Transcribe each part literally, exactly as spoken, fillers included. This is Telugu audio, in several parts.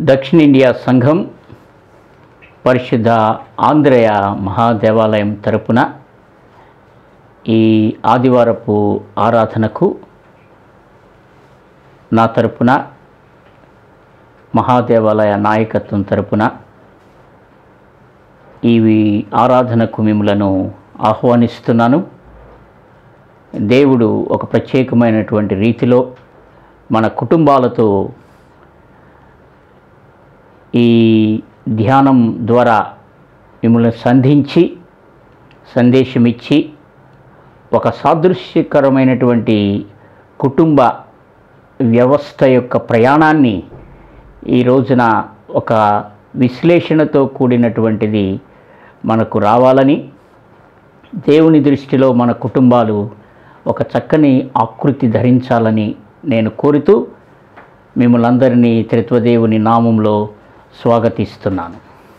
దక్షిణ ఇండియా సంఘం పరిశుద్ధ ఆంధ్రేయ మహాదేవాలయం తరపున ఈ ఆదివారపు ఆరాధనకు నా తరపున మహాదేవాలయ నాయకత్వం తరపున ఈ ఆరాధనకు మిమ్మలను ఆహ్వానిస్తున్నాను. దేవుడు ఒక ప్రత్యేకమైనటువంటి రీతిలో మన కుటుంబాలతో ఈ ధ్యానం ద్వారా మిమ్మల్ని సంధించి సందేశం ఇచ్చి ఒక సాదృశ్యకరమైనటువంటి కుటుంబ వ్యవస్థ యొక్క ప్రయాణాన్ని ఈ రోజున ఒక విశ్లేషణతో కూడినటువంటిది మనకు రావాలని, దేవుని దృష్టిలో మన కుటుంబాలు ఒక చక్కని ఆకృతి ధరించాలని నేను కోరుతూ మిమ్మల్ని అందరినీ త్రిత్వదేవుని నామంలో స్వాగతిస్తున్నాను.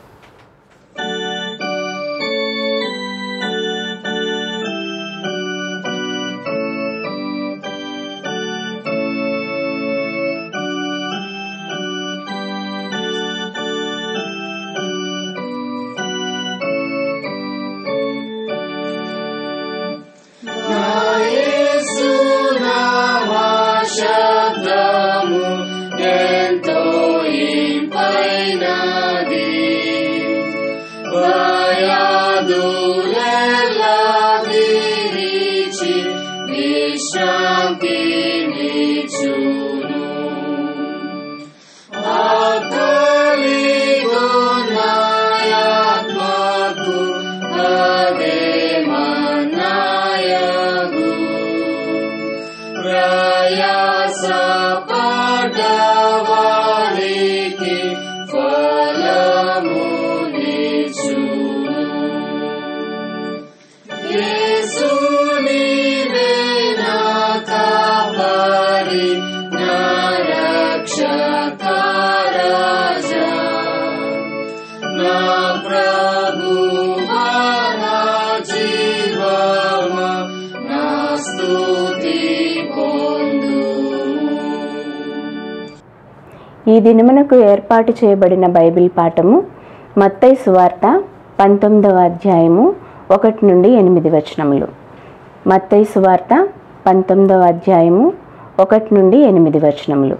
ఈ దినమునకు ఏర్పాటు చేయబడిన బైబిల్ పాఠము మత్తయి సువార్త పంతొమ్మిదవ అధ్యాయము ఒకటి నుండి ఎనిమిది వచనములు. మత్తయి సువార్త పంతొమ్మిదవ అధ్యాయము ఒకటి నుండి ఎనిమిది వచనములు.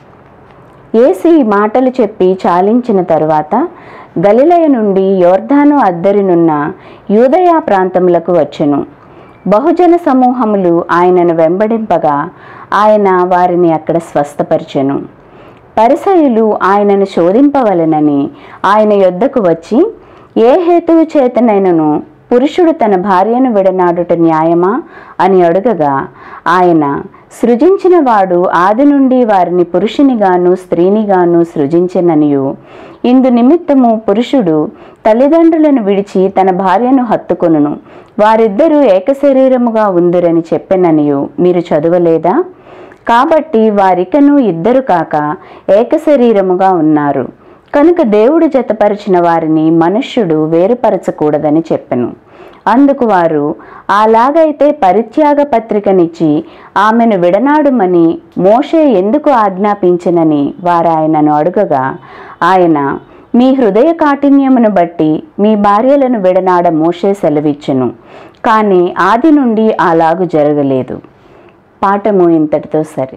యేసు ఈ మాటలు చెప్పి చాలించిన తరువాత గలిలయ నుండి యోర్దాను అద్దరినున్న యూదయా ప్రాంతములకు వచ్చెను. బహుజన సమూహములు ఆయనను వెంబడింపగా ఆయన వారిని అక్కడ స్వస్థపరిచెను. పరిసయ్యులు ఆయనను శోధింపవలెనని ఆయన యొద్దకు వచ్చి, ఏ హేతువు చేతనైనను పురుషుడు తన భార్యను విడనాడుట న్యాయమా అని అడుగగా, ఆయన సృజించిన వాడు ఆది నుండి వారిని పురుషునిగాను స్త్రీనిగాను సృజించెననియు, ఇందు నిమిత్తము పురుషుడు తల్లిదండ్రులను విడిచి తన భార్యను హత్తుకొనును, వారిద్దరూ ఏకశరీరముగా ఉందురని చెప్పెననియు మీరు చదవలేదా? కాబట్టి వారికను ఇద్దరు కాక ఏకశరీరముగా ఉన్నారు. కనుక దేవుడు జతపరిచిన వారిని మనుష్యుడు వేరుపరచకూడదని చెప్పెను. అందుకు వారు, అలాగైతే పరిత్యాగ పత్రికనిచ్చి ఆమెను విడనాడుమని మోషే ఎందుకు ఆజ్ఞాపించెనని వారు ఆయనను అడుగగా, ఆయన, మీ హృదయ కాఠిన్యమును బట్టి మీ భార్యలను విడనాడ మోషే సెలవిచ్చెను, కానీ ఆది నుండి అలాగు జరగలేదు. పాఠము ఇంతటితో సరి.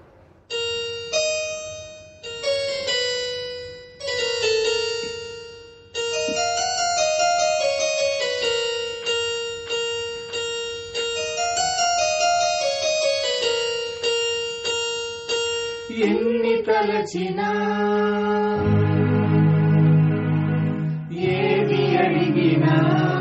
ఎన్ని తలచినా ఏది అడిగినా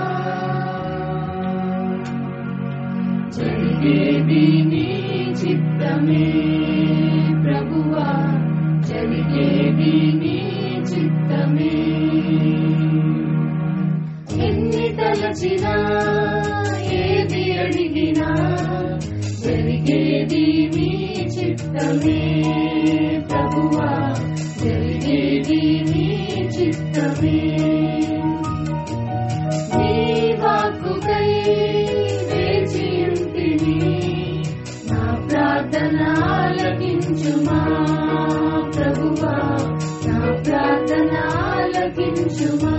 జరిగేది నీ చిత్తమే ప్రభువా, జరిగేది నీ చిత్తమే. ఎన్ని తలచినా ఏది అడిగినా జరిగేది నీ చిత్తమే ప్రభువా, జరిగేది నీ చిత్తమే. నీ వాక్కుకై వేచియుంటిని, నా ప్రార్థన ఆలకించుమా ప్రభువా, నా ఆలకించుమా.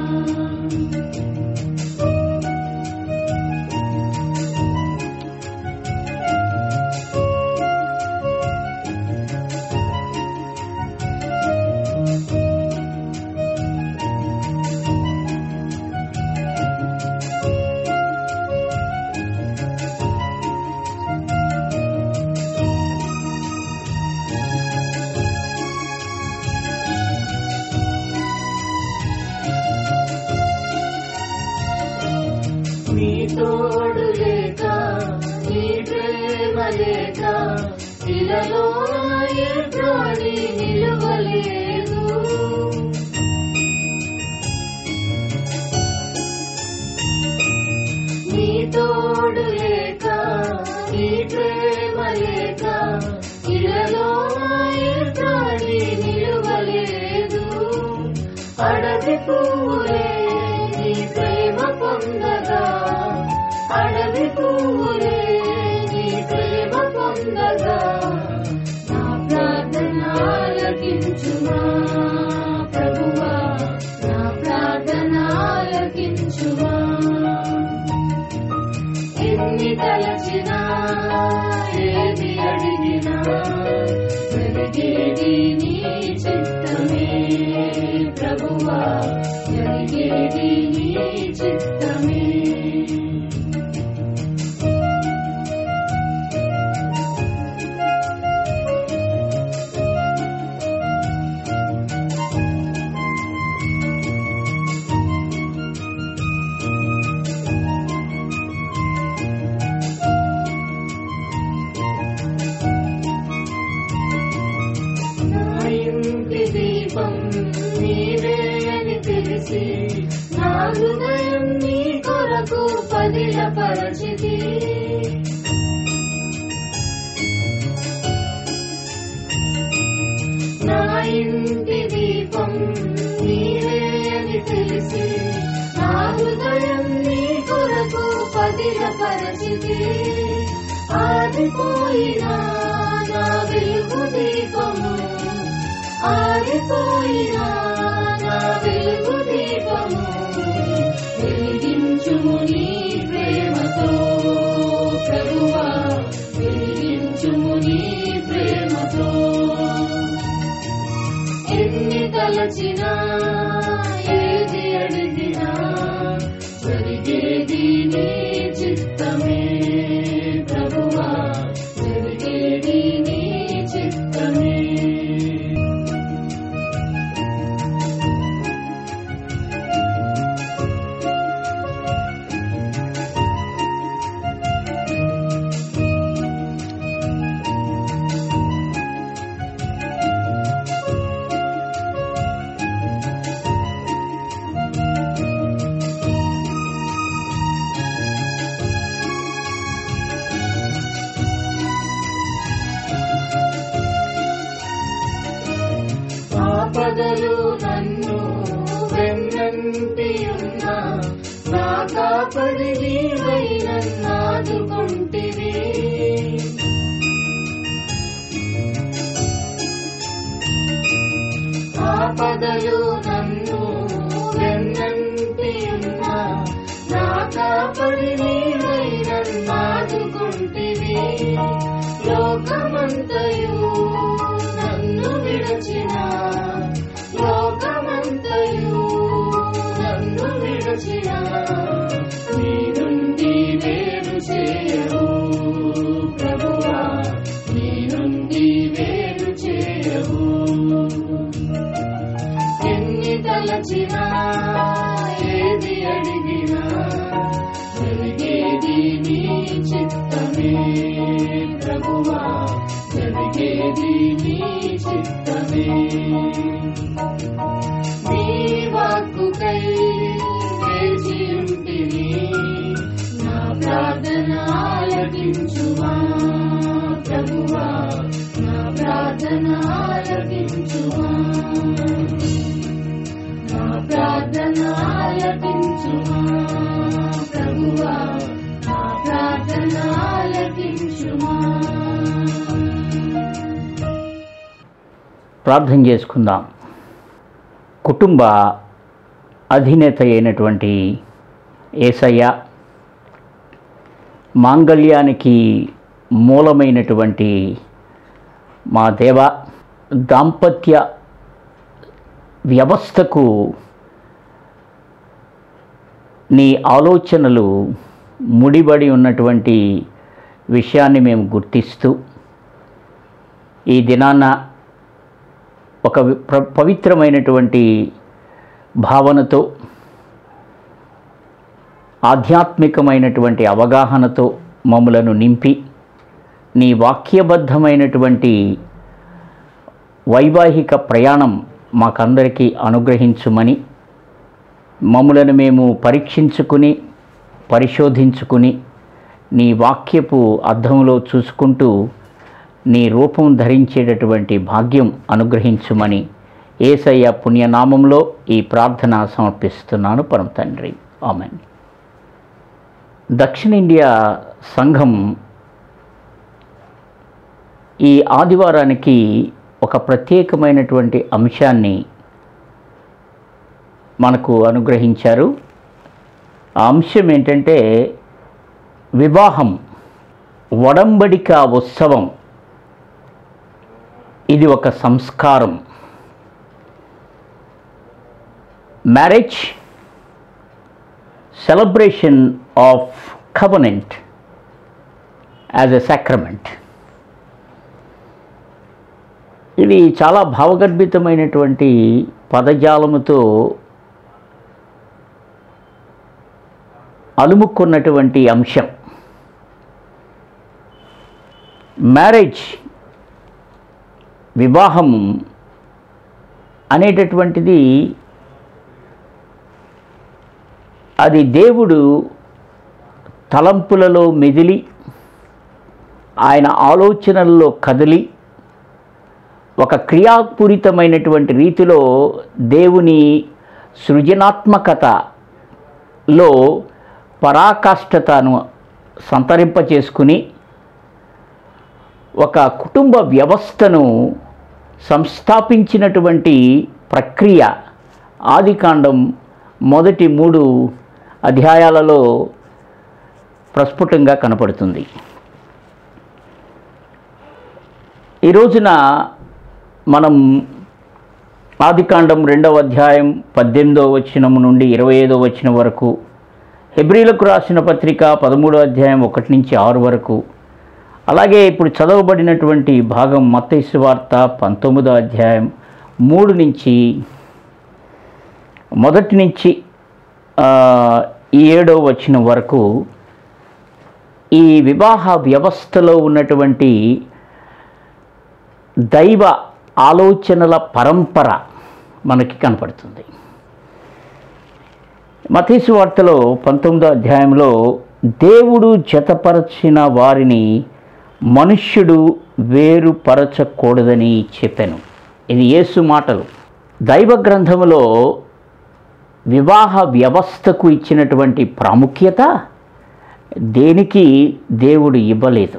నీ తోడు లేక నీ ప్రేమ లేక ఇలలో ఏ ప్రాణి నిలువలేదు. నీ తోడు లేక నీ ప్రేమ లేక ఇలలో ఏ ప్రాణి నిలువలేదు. అడవి పువ్వులే నీ ప్రేమ పొందగా, అడవి పువ్వులే నీ ప్రేమ పొందగా, నా ప్రార్థన ఆలకించుమా ప్రభువా, నా ప్రార్థన ఆలకించుమా. ఎన్ని తలచినా ఏది అడిగినా జరిగేది నీ చిత్తమే ప్రభువా, జరిగేది నీ చిత్తమే. దీపం నీవే అని తెలిసి నా హృదయం నీ కొరకు పదిలపరచితి. నా ఇంటి దీపం నీవే అని తెలిసి నా హృదయం నీ కొరకు పదిలపరచితి. ఆరిపోయినా నా వెలుగు దీపము, ఆరిపోయినా నా వెలుగు దీపము, వెలిగించుము నీ ప్రేమతో ప్రభువా, వెలిగించుము నీ ప్రేమతో. ఎన్ని తలచినా ఏది అడిగినా జరిగేది నీ చిత్తమే ప్రభువా, జరిగేది నీ చిత్తమే. ఆపదలు నన్ను వెన్నంటి ఉన్నా నా కాపరి నీవై నన్నాదుకుంటివి. ఆపదలు నన్ను వెన్నంటి ఉన్నా నా కాపరి నీవై నన్నాదుకుంటివి. లోకమంతయు నన్ను విడచిన, లోకమంతయు నన్ను విడచిన, నీ నుండి వేరు చేయవు ప్రభువా, నీ నుండి వేరు చేయవు. ఎన్ని తలచినా ఏది అడిగినా జరిగేది నీ చిత్తమే ప్రభువా, జరిగేది నీ చిత్తమే. నీ వాక్కుకై వేచి ఉంటిని, నా ప్రార్థన ఆలకించుమా ప్రభువా, నా ప్రార్థన ఆలకించుమా, నా ప్రార్థన ఆలకించుమా ప్రభువా, నా ప్రార్థన ఆలకించుమా. ప్రార్థన చేసుకుందాం. కుటుంబ అధినేత అయినటువంటి యేసయ్య, మాంగళ్యానికి మూలమైనటువంటి మా దేవ, దాంపత్య వ్యవస్థకు నీ ఆలోచనలు ముడిపడి ఉన్నటువంటి విషయాన్ని మేము గుర్తిస్తూ ఈ దినాన ఒక పవిత్రమైనటువంటి భావనతో, ఆధ్యాత్మికమైనటువంటి అవగాహనతో మమ్మలను నింపి నీ వాక్యబద్ధమైనటువంటి వైవాహిక ప్రయాణం మాకందరికీ అనుగ్రహించుమని, మమ్మలను మేము పరీక్షించుకుని పరిశోధించుకుని నీ వాక్యపు అర్థంలో చూసుకుంటూ నీ రూపం ధరించేటటువంటి భాగ్యం అనుగ్రహించుమని యేసయ్య పుణ్యనామంలో ఈ ప్రార్థన సమర్పిస్తున్నాను పరమ తండ్రి, ఆమెన్. దక్షిణ ఇండియా సంఘం ఈ ఆదివారానికి ఒక ప్రత్యేకమైనటువంటి అంశాన్ని మనకు అనుగ్రహించారు. ఆ అంశం ఏంటంటే వివాహం, ఒడంబడిక ఉత్సవం. ఇది ఒక సంస్కారం. Marriage celebration of covenant as a sacrament. ఇది చాలా భావగర్భితమైనటువంటి పదజాలముతో అలుముకున్నటువంటి అంశం. మ్యారేజ్, వివాహం అనేటటువంటిది అది దేవుడు తలంపులలో మెదిలి, ఆయన ఆలోచనల్లో కదిలి, ఒక క్రియాపూరితమైనటువంటి రీతిలో దేవుని సృజనాత్మకతలో పరాకాష్ఠతను సంతరింపచేసుకుని ఒక కుటుంబ వ్యవస్థను సంస్థాపించినటువంటి ప్రక్రియ ఆదికాండం మొదటి మూడు అధ్యాయాలలో ప్రస్ఫుటంగా కనపడుతుంది. ఈ రోజున మనం ఆదికాండం రెండవ అధ్యాయం పద్దెనిమిదవ వచనం నుండి ఇరవై ఐదవ వచనం వరకు, హెబ్రీలకు రాసిన పత్రిక పదమూడో అధ్యాయం ఒకటి నుంచి ఆరు వరకు, అలాగే ఇప్పుడు చదవబడినటువంటి భాగం మత్తయి సువార్త పంతొమ్మిదో అధ్యాయం మూడు నుంచి మొదటి నుంచి ఈ ఏడో వచనం వరకు ఈ వివాహ వ్యవస్థలో ఉన్నటువంటి దైవ ఆలోచనల పరంపర మనకి కనపడుతుంది. మత్తయి సువార్తలో పంతొమ్మిదో అధ్యాయంలో దేవుడు జతపరచిన వారిని మనుష్యుడు వేరుపరచకూడదని చెప్పాను. ఇది యేసు మాటలు. దైవ గ్రంథములో వివాహ వ్యవస్థకు ఇచ్చినటువంటి ప్రాముఖ్యత దేనికి దేవుడు ఇవ్వలేదు.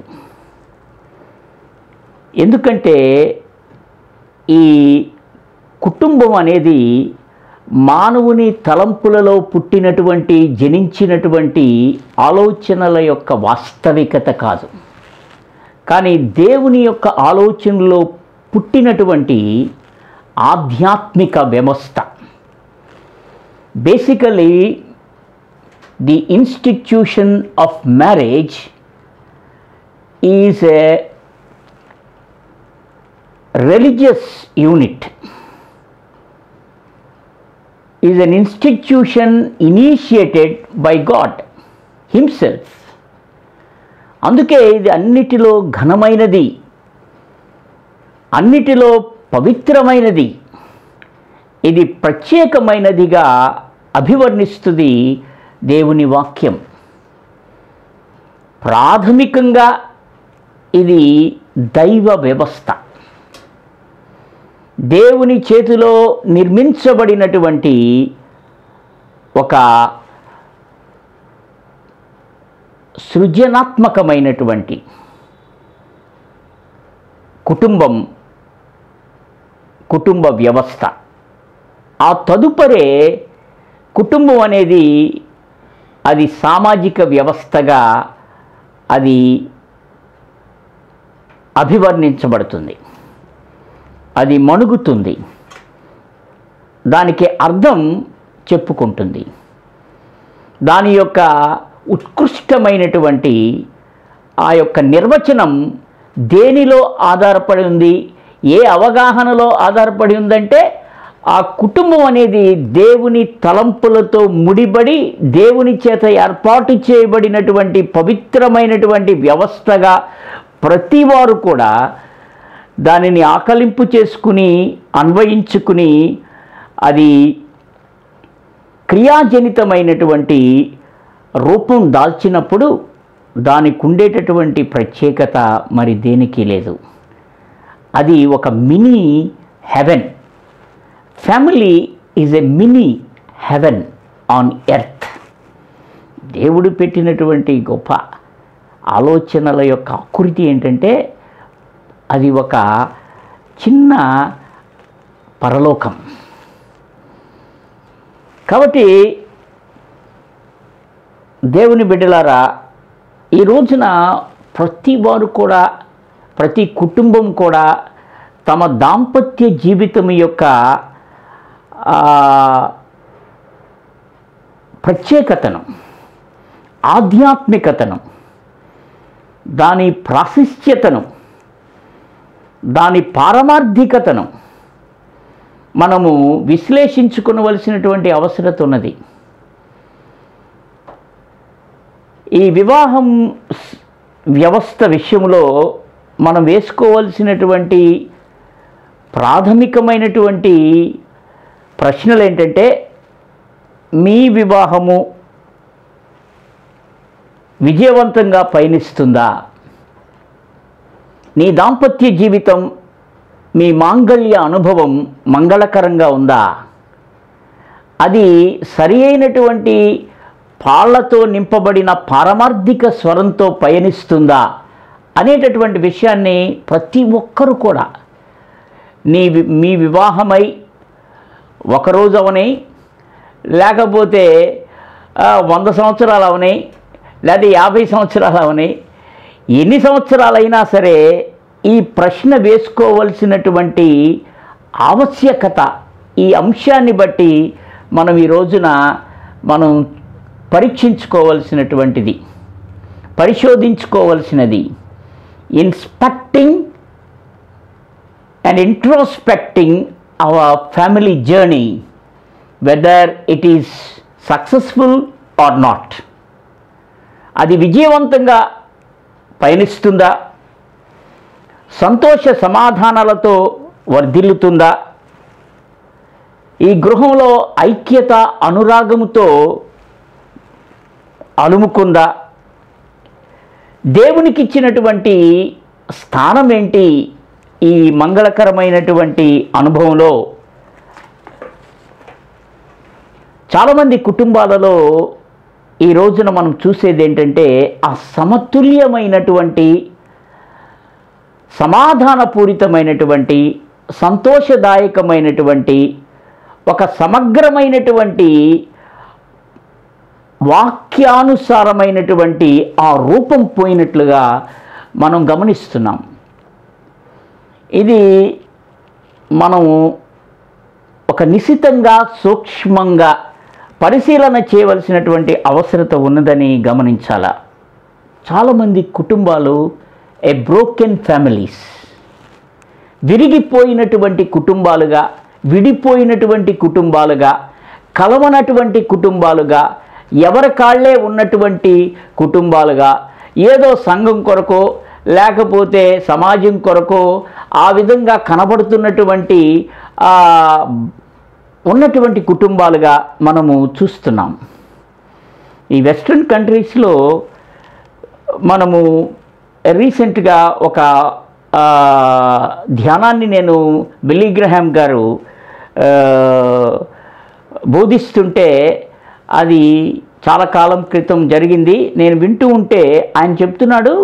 ఎందుకంటే ఈ కుటుంబం అనేది మానవుని తలంపులలో పుట్టినటువంటి, జనించినటువంటి ఆలోచనల యొక్క వాస్తవికత కాదు, కానీ దేవుని యొక్క ఆలోచనలో పుట్టినటువంటి ఆధ్యాత్మిక వ్యవస్థ. Basically the institution of marriage is a religious unit, is an institution initiated by God himself. అందుకే ఇది అన్నిటిలో ఘనమైనది, అన్నిటిలో పవిత్రమైనది, ఇది ప్రత్యేకమైనదిగా అభివర్ణిస్తుంది దేవుని వాక్యం. ప్రాథమికంగా ఇది దైవ వ్యవస్థ, దేవుని చేతిలో నిర్మించబడినటువంటి ఒక సృజనాత్మకమైనటువంటి కుటుంబం, కుటుంబ వ్యవస్థ. ఆ తదుపరే కుటుంబం అనేది అది సామాజిక వ్యవస్థగా అది అభివర్ణించబడుతుంది, అది మణుగుతుంది, దానికి అర్థం చెప్పుకుంటుంది. దాని యొక్క ఉత్కృష్టమైనటువంటి ఆ యొక్క నిర్వచనం దేనిలో ఆధారపడి ఉంది, ఏ అవగాహనలో ఆధారపడి ఉందంటే ఆ కుటుంబం అనేది దేవుని తలంపులతో ముడిబడి దేవుని చేత ఏర్పాటు చేయబడినటువంటి పవిత్రమైనటువంటి వ్యవస్థగా ప్రతివారు కూడా దానిని ఆకలింపు చేసుకుని అన్వయించుకుని అది క్రియాజనితమైనటువంటి రూపం దాల్చినప్పుడు దానికి ఉండేటటువంటి ప్రత్యేకత మరి దేనికి లేదు. అది ఒక mini heaven. Family is a mini heaven on earth. దేవుడు పెట్టినటువంటి గొప్ప ఆలోచనల యొక్క ఆకృతి ఏంటంటే అది ఒక చిన్న పరలోకం. కాబట్టి దేవుని బిడ్డలారా, ఈ రోజున ప్రతి వారు కూడా, ప్రతి కుటుంబం కూడా తమ దాంపత్య జీవితం యొక్క ప్రత్యేకతను, ఆధ్యాత్మికతను, దాని ప్రాశస్త్యతను, దాని పారమార్థికతను మనము విశ్లేషించుకోవలసినటువంటి అవసరత ఉన్నది. ఈ వివాహం వ్యవస్థ విషయంలో మనం వేసుకోవాల్సినటువంటి ప్రాథమికమైనటువంటి ప్రశ్నలు ఏంటంటే, మీ వివాహము విజయవంతంగా పయనిస్తుందా? నీ దాంపత్య జీవితం, మీ మాంగళ్య అనుభవం మంగళకరంగా ఉందా? అది సరి అయినటువంటి పాళ్లతో నింపబడిన పారమార్థిక స్వరంతో పయనిస్తుందా అనేటటువంటి విషయాన్ని ప్రతి ఒక్కరూ కూడా నీ మీ వివాహమై ఒకరోజు అవని, లేకపోతే వంద సంవత్సరాలు అవని, లేదా యాభై సంవత్సరాలు అవని, ఎన్ని సంవత్సరాలైనా సరే ఈ ప్రశ్న వేసుకోవలసినటువంటి ఆవశ్యకత, ఈ అంశాన్ని బట్టి మనం ఈ రోజున మనం పరీక్షించుకోవలసినటువంటిది, పరిశోధించుకోవలసినది. Inspecting and introspecting our family journey, whether it is successful or not. అది విజయవంతంగా పయనిస్తుందా? సంతోష సమాధానాలతో వర్ధిల్లుతుందా? ఈ గృహంలో ఐక్యత అనురాగముతో అలుముకుందా? దేవునికి ఇచ్చినటువంటి స్థానం ఏంటి ఈ మంగళకరమైనటువంటి అనుభవంలో? చాలామంది కుటుంబాలలో ఈ రోజున మనం చూసేది ఏంటంటే ఆ సమతుల్యమైనటువంటి, సమాధానపూరితమైనటువంటి, సంతోషదాయకమైనటువంటి, ఒక సమగ్రమైనటువంటి వాక్యానుసారమైనటువంటి ఆ రూపం పోయినట్లుగా మనం గమనిస్తున్నాం. ఇది మనం ఒక నిశితంగా, సూక్ష్మంగా పరిశీలన చేయవలసినటువంటి అవసరత ఉన్నదని గమనించాలా. చాలామంది కుటుంబాలు ఏ బ్రోకెన్ ఫ్యామిలీస్, విరిగిపోయినటువంటి కుటుంబాలుగా, విడిపోయినటువంటి కుటుంబాలుగా, కలవనటువంటి కుటుంబాలుగా, ఎవరి కాళ్లే ఉన్నటువంటి కుటుంబాలుగా, ఏదో సంఘం కొరకో లేకపోతే సమాజం కొరకో ఆ విధంగా కనబడుతున్నటువంటి ఉన్నటువంటి కుటుంబాలుగా మనము చూస్తున్నాం. ఈ వెస్ట్రన్ కంట్రీస్లో మనము రీసెంట్గా ఒక ధ్యానాన్ని నేను బిల్లీ గ్రహాం గారు బోధిస్తుంటే, అది చాలా కాలం క్రితం జరిగింది, నేను వింటూ ఉంటే ఆయన చెప్తున్నాడు,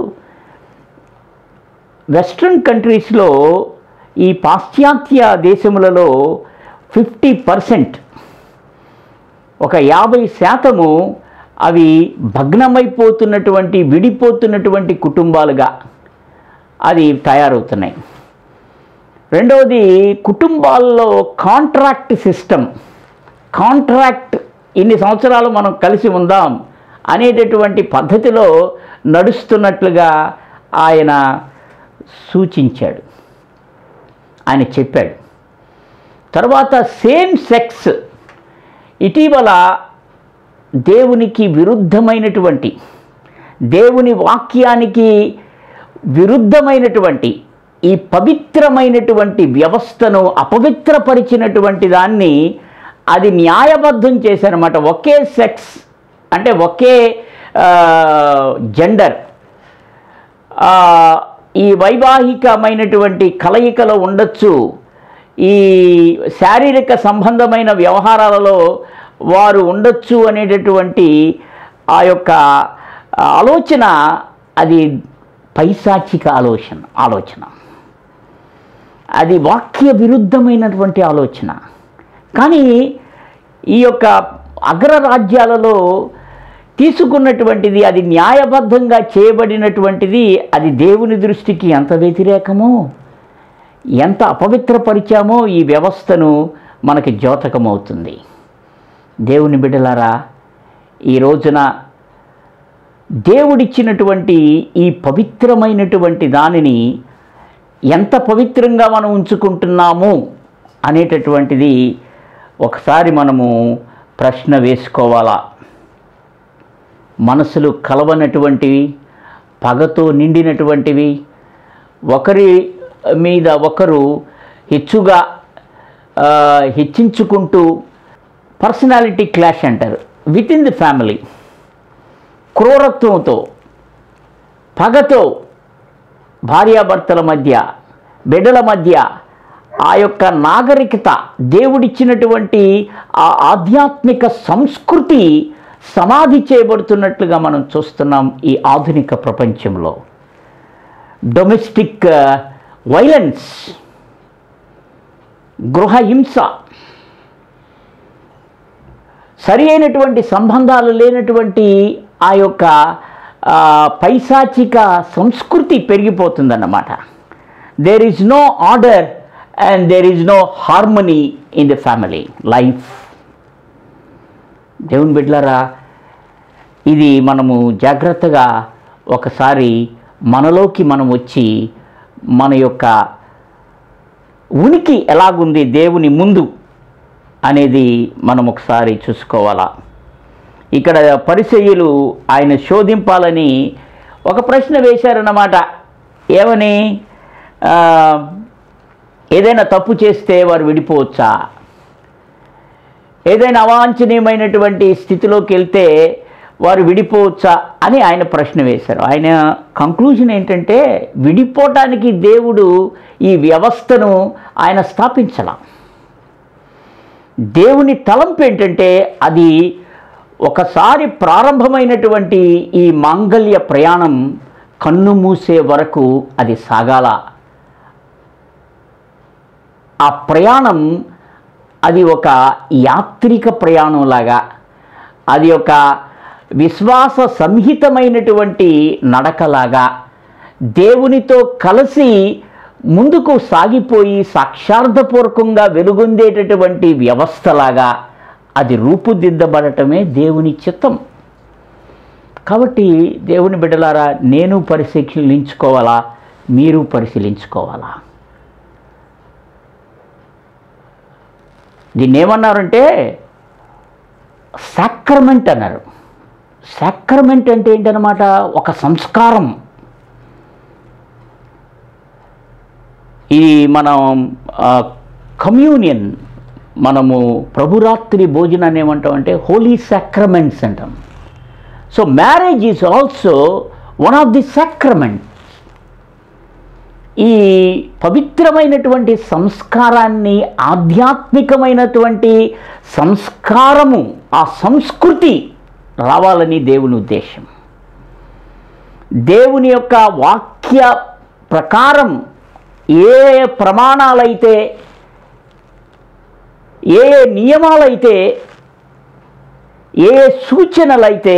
వెస్ట్రన్ కంట్రీస్లో, ఈ పాశ్చాత్య దేశములలో ఫిఫ్టీ పర్సెంట్ ఒక యాభై శాతము అవి భగ్నమైపోతున్నటువంటి విడిపోతున్నటువంటి కుటుంబాలుగా అది తయారవుతున్నాయి. రెండవది, కుటుంబాల్లో కాంట్రాక్ట్ సిస్టమ్, కాంట్రాక్ట్ ఇన్ని సంవత్సరాలు మనం కలిసి ఉందాం అనేటటువంటి పద్ధతిలో నడుస్తున్నట్లుగా ఆయన సూచించాడు, ఆయన చెప్పాడు. తర్వాత సేమ్ సెక్స్, ఇటీవల దేవునికి విరుద్ధమైనటువంటి, దేవుని వాక్యానికి విరుద్ధమైనటువంటి ఈ పవిత్రమైనటువంటి వ్యవస్థను అపవిత్రపరిచినటువంటి దాన్ని అది న్యాయబద్ధం చేశారన్నమాట. ఒకే సెక్స్ అంటే ఒకే జెండర్ ఈ వైవాహికమైనటువంటి కలయికలో ఉండొచ్చు, ఈ శారీరక సంబంధమైన వ్యవహారాలలో వారు ఉండొచ్చు అనేటటువంటి ఆ యొక్క ఆలోచన అది పైశాచిక ఆలోచన ఆలోచన అది వాక్య విరుద్ధమైనటువంటి ఆలోచన. కానీ ఈ యొక్క అగ్రరాజ్యాలలో తీసుకున్నటువంటిది, అది న్యాయబద్ధంగా చేయబడినటువంటిది, అది దేవుని దృష్టికి ఎంత వ్యతిరేకమో, ఎంత అపవిత్రపరిచామో ఈ వ్యవస్థను మనకి ద్యోతకమవుతుంది. దేవుని బిడ్డలారా, ఈ రోజున దేవుడిచ్చినటువంటి ఈ పవిత్రమైనటువంటి దానిని ఎంత పవిత్రంగా మనం ఉంచుకుంటున్నాము అనేటటువంటిది ఒకసారి మనము ప్రశ్న వేసుకోవాలా. మనసులు కలవనటువంటివి, పగతో నిండినటువంటివి, ఒకరి మీద ఒకరు హెచ్చుగా హెచ్చించుకుంటూ, పర్సనాలిటీ క్లాష్ అంటారు, విత్ ఇన్ ది ఫ్యామిలీ, క్రూరత్వంతో, పగతో, భార్యాభర్తల మధ్య, బిడ్డల మధ్య ఆ యొక్క నాగరికత, దేవుడిచ్చినటువంటి ఆ ఆధ్యాత్మిక సంస్కృతి సమాధి చేయబడుతున్నట్లుగా మనం చూస్తున్నాం ఈ ఆధునిక ప్రపంచంలో. డొమెస్టిక్ వైలెన్స్, గృహహింస, సరి అయినటువంటి సంబంధాలు లేనటువంటి ఆ యొక్క పైశాచిక సంస్కృతి పెరిగిపోతుందన్నమాట. There is no order and there is no harmony in the family life. దేవుని బిడ్డలారా, ఇది మనము జాగ్రత్తగా ఒకసారి మనలోకి మనం వచ్చి మన యొక్క ఉనికి ఎలాగుంది దేవుని ముందు అనేది మనం ఒకసారి చూసుకోవాలా. ఇక్కడ పరిసయ్యులు ఆయన శోధింపాలని ఒక ప్రశ్న వేశారన్నమాట. ఏమని? ఏదైనా తప్పు చేస్తే వారు విడిపోవచ్చా, ఏదైనా అవాంఛనీయమైనటువంటి స్థితిలోకి వెళ్తే వారు విడిపోవచ్చా అని ఆయన ప్రశ్న వేశారు. ఆయన కంక్లూజన్ ఏంటంటే, విడిపోవటానికి దేవుడు ఈ వ్యవస్థను ఆయన స్థాపించాల. దేవుని తలంపు ఏంటంటే, అది ఒకసారి ప్రారంభమైనటువంటి ఈ మాంగళ్య ప్రయాణం కన్ను మూసే వరకు అది సాగాల. ఆ ప్రయాణం అది ఒక యాత్రిక ప్రయాణంలాగా, అది ఒక విశ్వాస సంహితమైనటువంటి నడకలాగా, దేవునితో కలిసి ముందుకు సాగిపోయి సాక్షార్థపూర్వకంగా వెలుగొందేటటువంటి వ్యవస్థలాగా అది రూపుదిద్దబడటమే దేవుని చిత్తం. కాబట్టి దేవుని బిడ్డలారా, నేను పరిశీలించుకోవాలా, మీరు పరిశీలించుకోవాలా. దీన్ని ఏమన్నారంటే సాక్రమెంట్ అన్నారు. సాక్రమెంట్ అంటే ఏంటన్నమాట? ఒక సంస్కారం. ఇది మనం కమ్యూనియన్, మనము ప్రభురాత్రి భోజనాన్ని ఏమంటాం అంటే హోలీ సాక్రమెంట్స్ అంటాం. So marriage is also one of the sacrament. ఈ పవిత్రమైనటువంటి సంస్కారాన్ని, ఆధ్యాత్మికమైనటువంటి సంస్కారము, ఆ సంస్కృతి రావాలని దేవుని ఉద్దేశం. దేవుని యొక్క వాక్య ప్రకారం ఏ ప్రమాణాలైతే, ఏ నియమాలైతే ఏ సూచనలైతే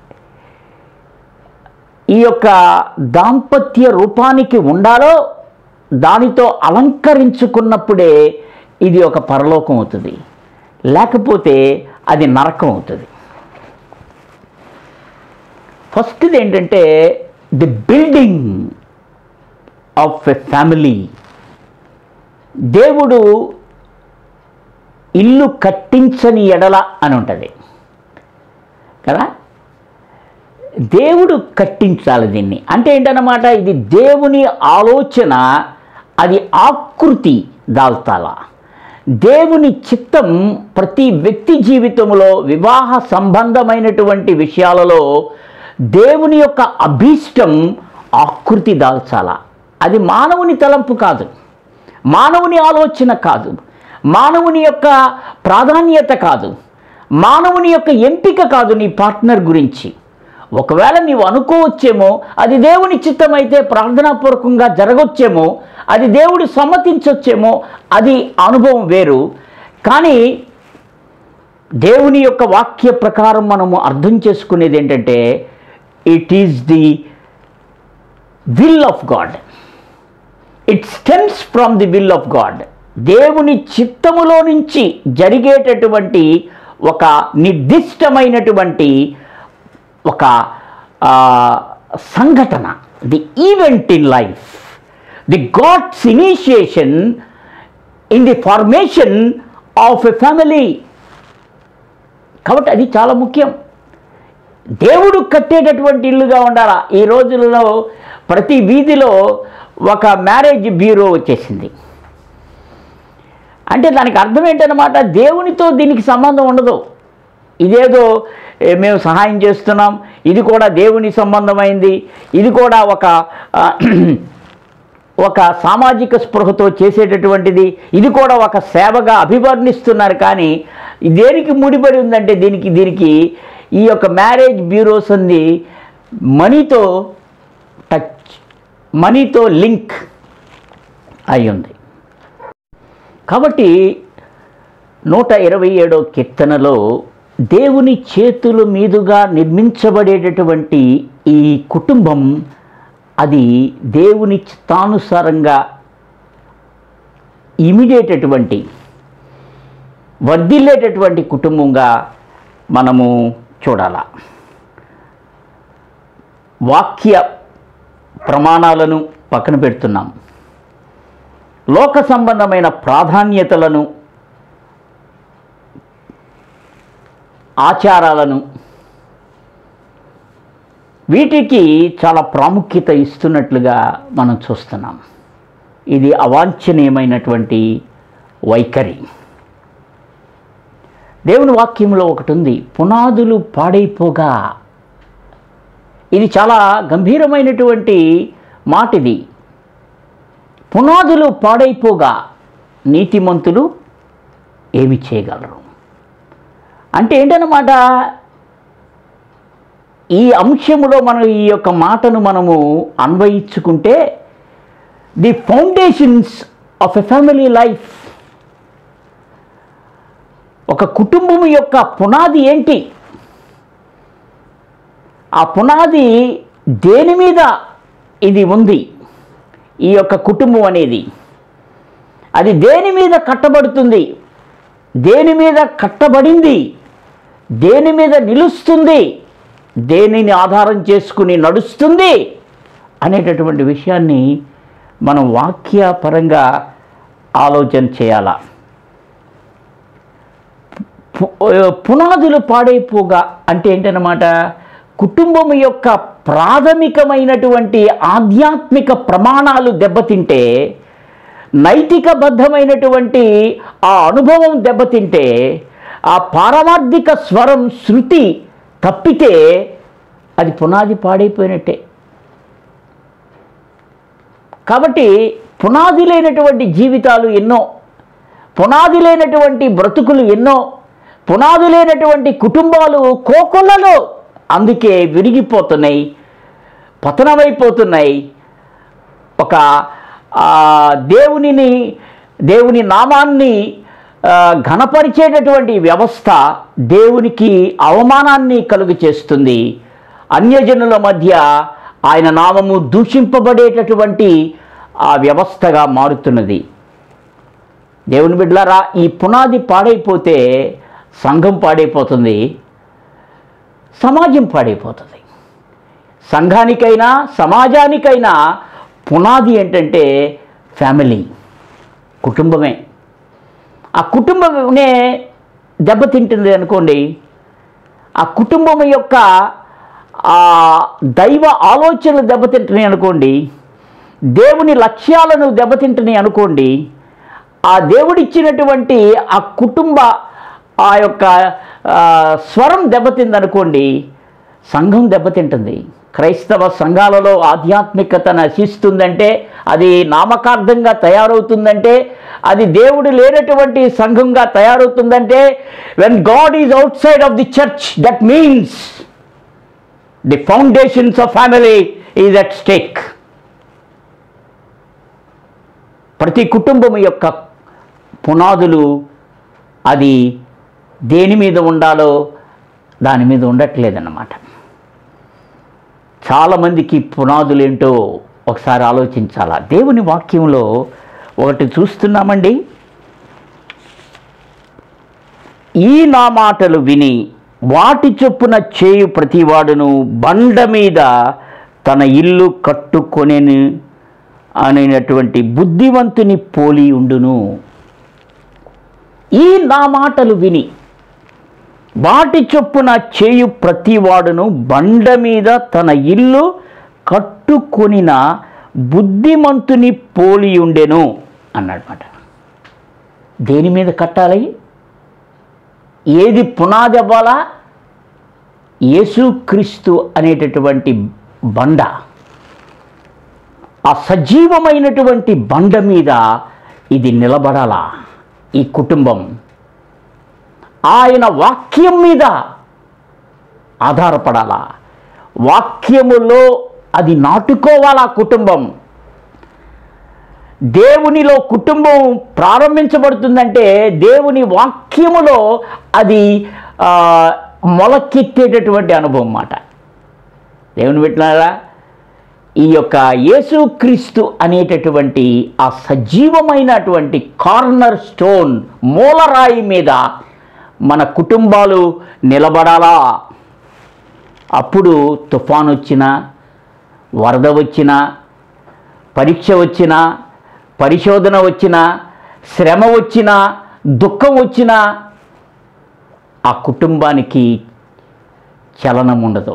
ఈ యొక్క దాంపత్య రూపానికి ఉండాలో దానితో అలంకరించుకున్నప్పుడే ఇది ఒక పరలోకం అవుతుంది, లేకపోతే అది నరకం అవుతుంది. ఫస్ట్ది ఏంటంటే the building of a family. దేవుడు ఇల్లు కట్టించని ఎడల అని ఉంటుంది కదా, దేవుడు కట్టించాలి దీన్ని. అంటే ఏంటన్నమాట, ఇది దేవుని ఆలోచన, అది ఆకృతి దాల్తాల. దేవుని చిత్తం ప్రతి వ్యక్తి జీవితంలో వివాహ సంబంధమైనటువంటి విషయాలలో దేవుని యొక్క అభీష్టం ఆకృతి దాల్చాల. అది మానవుని తలంపు కాదు, మానవుని ఆలోచన కాదు, మానవుని యొక్క ప్రాధాన్యత కాదు, మానవుని యొక్క ఎంపిక కాదు నీ పార్ట్నర్ గురించి. ఒకవేళ నీవు అనుకోవచ్చేమో అది దేవుని చిత్తం అయితే ప్రార్థనాపూర్వకంగా జరగొచ్చేమో, అది దేవుడు సమ్మతించొచ్చేమో, అది అనుభవం వేరు. కానీ దేవుని యొక్క వాక్య ప్రకారం మనము అర్థం చేసుకునేది ఏంటంటే it is the will of God, it stems from the will of God. దేవుని చిత్తములో నుంచి జరిగేటటువంటి ఒక నిర్దిష్టమైనటువంటి ఒక సంఘటన, the event in life, the God's initiation in the formation of a family. కాబట్టి అది చాలా ముఖ్యం. దేవుడు కట్టేటటువంటి ఇల్లుగా ఉండాలా. ఈ రోజుల్లో ప్రతి వీధిలో ఒక మ్యారేజ్ బ్యూరో వచ్చేసింది. అంటే దానికి అర్థం ఏంటన్నమాట, దేవునితో దీనికి సంబంధం ఉండదు. ఇదేదో మేము సహాయం చేస్తున్నాం, ఇది కూడా దేవుని సంబంధమైంది, ఇది కూడా ఒక ఒక సామాజిక స్పృహతో చేసేటటువంటిది, ఇది కూడా ఒక సేవగా అభివర్ణిస్తున్నారు. కానీ దేనికి ముడిపడి ఉందంటే దీనికి దీనికి ఈ యొక్క మ్యారేజ్ బ్యూరోస్ అంది మనీతో టచ్, మనీతో లింక్ అయి ఉంది. కాబట్టి నూట ఇరవై ఏడో కీర్తనలో దేవుని చేతుల మీదుగా నిర్మించబడేటటువంటి ఈ కుటుంబం అది దేవుని చిత్తానుసారంగా ఇమిడేటటువంటి వర్ధిల్లేటటువంటి కుటుంబంగా మనము చూడాల. వాక్య ప్రమాణాలను పక్కన పెడుతున్నాం, లోక సంబంధమైన ప్రాధాన్యతలను, ఆచారాలను, వీటికి చాలా ప్రాముఖ్యత ఇస్తున్నట్లుగా మనం చూస్తున్నాం. ఇది అవాంఛనీయమైనటువంటి వైఖరి. దేవుని వాక్యంలో ఒకటి ఉంది, పునాదులు పాడైపోగా. ఇది చాలా గంభీరమైనటువంటి మాట. ఇది పునాదులు పాడైపోగా నీతిమంతులు ఏమి చేయగలరు అంటే ఏంటన్నమాట. ఈ అంశములో మనం ఈ యొక్క మాటను మనము అన్వయించుకుంటే the foundations of a family life, ఒక కుటుంబం యొక్క పునాది ఏంటి, ఆ పునాది దేని మీద ఇది ఉంది, ఈ యొక్క కుటుంబం అనేది అది దేని మీద కట్టబడుతుంది, దేని మీద కట్టబడింది, దేని మీద నిలుస్తుంది, దేనిని ఆధారం చేసుకుని నడుస్తుంది అనేటటువంటి విషయాన్ని మనం వాక్యపరంగా ఆలోచన చేయాల. పునాదులు పాడైపోగా అంటే ఏంటన్నమాట, కుటుంబం యొక్క ప్రాథమికమైనటువంటి ఆధ్యాత్మిక ప్రమాణాలు దెబ్బతింటే, నైతికబద్ధమైనటువంటి ఆ అనుభవం దెబ్బతింటే, ఆ పారమార్థిక స్వరం శృతి తప్పితే అది పునాది పాడైపోయినట్టే. కాబట్టి పునాది లేనటువంటి జీవితాలు ఎన్నో, పునాది లేనటువంటి బ్రతుకులు ఎన్నో, పునాది లేనటువంటి కుటుంబాలు కోకొల్లలో అందుకే విరిగిపోతున్నాయి, పతనమైపోతున్నాయి. ఒక దేవునిని దేవుని నామాన్ని ఆ, ఘనపరిచేటటువంటి వ్యవస్థ దేవునికి అవమానాన్ని కలుగు చేస్తుంది. అన్యజనుల మధ్య ఆయన నామము దూషింపబడేటటువంటి ఆ వ్యవస్థగా మారుతున్నది. దేవుని బిడ్డలారా, ఈ పునాది పాడైపోతే సంఘం పాడైపోతుంది, సమాజం పాడైపోతుంది. సంఘానికైనా సమాజానికైనా పునాది ఏంటంటే ఫ్యామిలీ, కుటుంబమే. ఆ కుటుంబమే దెబ్బతింటుంది అనుకోండి, ఆ కుటుంబం యొక్క ఆ దైవ ఆలోచనలు దెబ్బతింటున్నాయి అనుకోండి, దేవుని లక్ష్యాలను దెబ్బతింటున్నాయి అనుకోండి, ఆ దేవుడిచ్చినటువంటి ఆ కుటుంబ ఆ యొక్క స్వరం దెబ్బతిందనుకోండి, సంఘం దెబ్బతింటుంది. క్రైస్తవ సంఘాలలో ఆధ్యాత్మికత నశిస్తుందంటే, అది నామకార్థంగా తయారవుతుందంటే, అది దేవుడు లేనటువంటి సంఘంగా తయారవుతుందంటే, when God is outside of the church, that means the foundations of family is at stake. ప్రతి కుటుంబం యొక్క పునాదులు అది దేని మీద ఉండాలో దాని మీద ఉండట్లేదన్నమాట. చాలామందికి పునాదులు ఏంటో ఒకసారి ఆలోచించాలా. దేవుని వాక్యంలో ఒకటి చూస్తున్నామండి. ఈ నా మాటలు విని వాటి చొప్పున చేయు ప్రతివాడును బండ మీద తన ఇల్లు కట్టుకొనేను అనేటువంటి బుద్ధివంతుని పోలి ఉండును. ఈ నా మాటలు విని వాటి చొప్పున చేయు ప్రతివాడును బండ మీద తన ఇల్లు కట్టుకొనిన బుద్ధిమంతుని పోలి ఉండెను అన్నాడన్నమాట. దేని మీద కట్టాలి? ఏది పునాది అవ్వాలా? యేసుక్రీస్తు అనేటటువంటి బండ, ఆ సజీవమైనటువంటి బండ మీద ఇది నిలబడాలా. ఈ కుటుంబం ఆయన వాక్యం మీద ఆధారపడాలా. వాక్యములో అది నాటుకోవాలా. కుటుంబం దేవునిలో కుటుంబం ప్రారంభించబడుతుందంటే దేవుని వాక్యములో అది మొలకెత్తేటటువంటి అనుభవం అన్నమాట. దేవుని పెట్టినారా, ఈ యొక్క యేసుక్రీస్తు అనేటటువంటి ఆ సజీవమైనటువంటి కార్నర్ స్టోన్, మూలరాయి మీద మన కుటుంబాలు నిలబడాలా. అప్పుడు తుఫాను వచ్చినా, వరద వచ్చినా, పరీక్ష వచ్చినా, పరిశోధన వచ్చినా, శ్రమ వచ్చినా, దుఃఖం వచ్చినా ఆ కుటుంబానికి చలనం ఉండదు.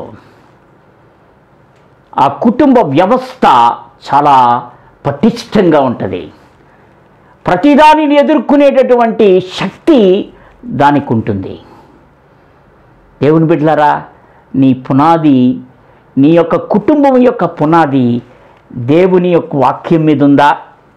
ఆ కుటుంబ వ్యవస్థ చాలా పటిష్టంగా ఉంటుంది. ప్రతిదానిని ఎదుర్కొనేటటువంటి శక్తి దానికి ఉంటుంది. దేవుని బిడ్డలారా, నీ పునాది, నీ యొక్క కుటుంబం యొక్క పునాది దేవుని యొక్క వాక్యం మీద ఉందా?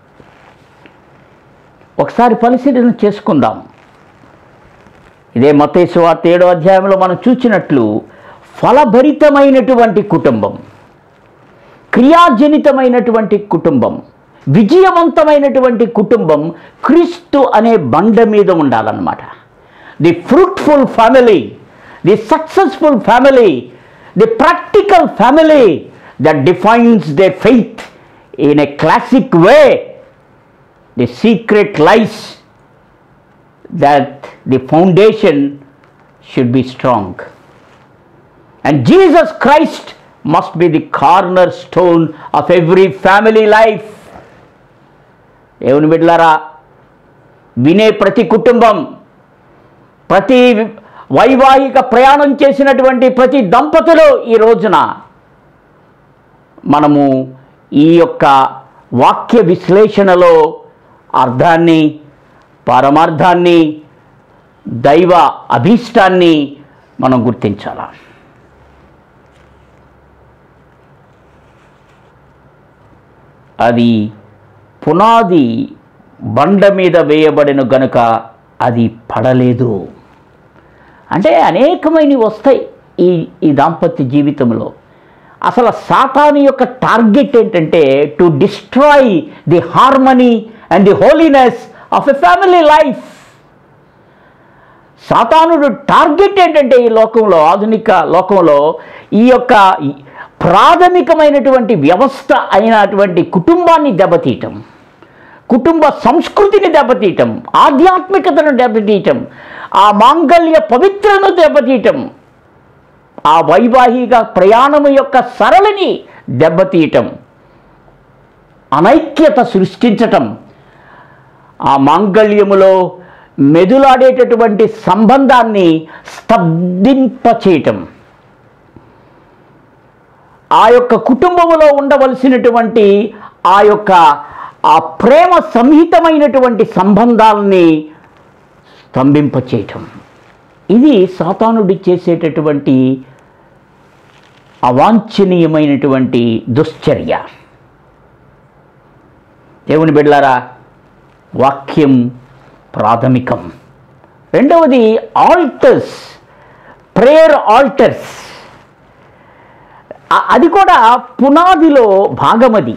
ఒకసారి పరిశీలన చేసుకుందాం. ఇదే మత్తయి సువార్త ఏడో అధ్యాయంలో మనం చూసినట్లు ఫలభరితమైనటువంటి కుటుంబం, క్రియాజనితమైనటువంటి కుటుంబం, విజయవంతమైనటువంటి కుటుంబం క్రీస్తు అనే బండ మీద ఉండాలన్నమాట. The fruitful family, the successful family, the practical family that defines their faith in a classic way. The secret lies that the foundation should be strong. And Jesus Christ must be the cornerstone of every family life. దేవుని బిడ్డలారా, వినే ప్రతి కుటుంబం, ప్రతి వైవాహిక ప్రయాణం చేసినటువంటి ప్రతి దంపతులు ఈ రోజున మనము ఈ యొక్క వాక్య విశ్లేషణలో అర్థాన్ని, పరమార్థాన్ని, దైవ అభీష్టాన్ని మనం గుర్తించాలి. అది పునాది బండ మీద వేయబడిన గనుక అది పడలేదు. అంటే అనేకమైనవి వస్తాయి ఈ ఈ దాంపత్య జీవితంలో. అసలు సాతాను యొక్క టార్గెట్ ఏంటంటే to destroy the harmony and the holiness of a family life. సాతానుడు టార్గెట్ ఏంటంటే ఈ లోకంలో, ఆధునిక లోకంలో ఈ యొక్క ప్రాథమికమైనటువంటి వ్యవస్థ అయినటువంటి కుటుంబాన్ని దెబ్బతీయటం, కుటుంబ సంస్కృతిని దెబ్బతీయటం, ఆధ్యాత్మికతను దెబ్బతీయటం, ఆ మాంగళ్య పవిత్రను దెబ్బతీయటం, ఆ వైవాహిక ప్రయాణము యొక్క సరళిని దెబ్బతీయటం, అనైక్యత సృష్టించటం, ఆ మాంగళ్యములో మెదులాడేటటువంటి సంబంధాన్ని స్తబ్దింపచేయటం, ఆ యొక్క కుటుంబములో ఉండవలసినటువంటి ఆ యొక్క ఆ ప్రేమ సంహితమైనటువంటి సంబంధాలని స్తంభింపచేయటం, ఇది సాతానుడి చేసేటటువంటి అవాంఛనీయమైనటువంటి దుశ్చర్య. దేవుని బిడ్డలారా, వాక్యం ప్రాథమికం. రెండవది ఆల్టర్స్, ప్రేయర్ ఆల్టర్స్. అది కూడా పునాదిలో భాగమది.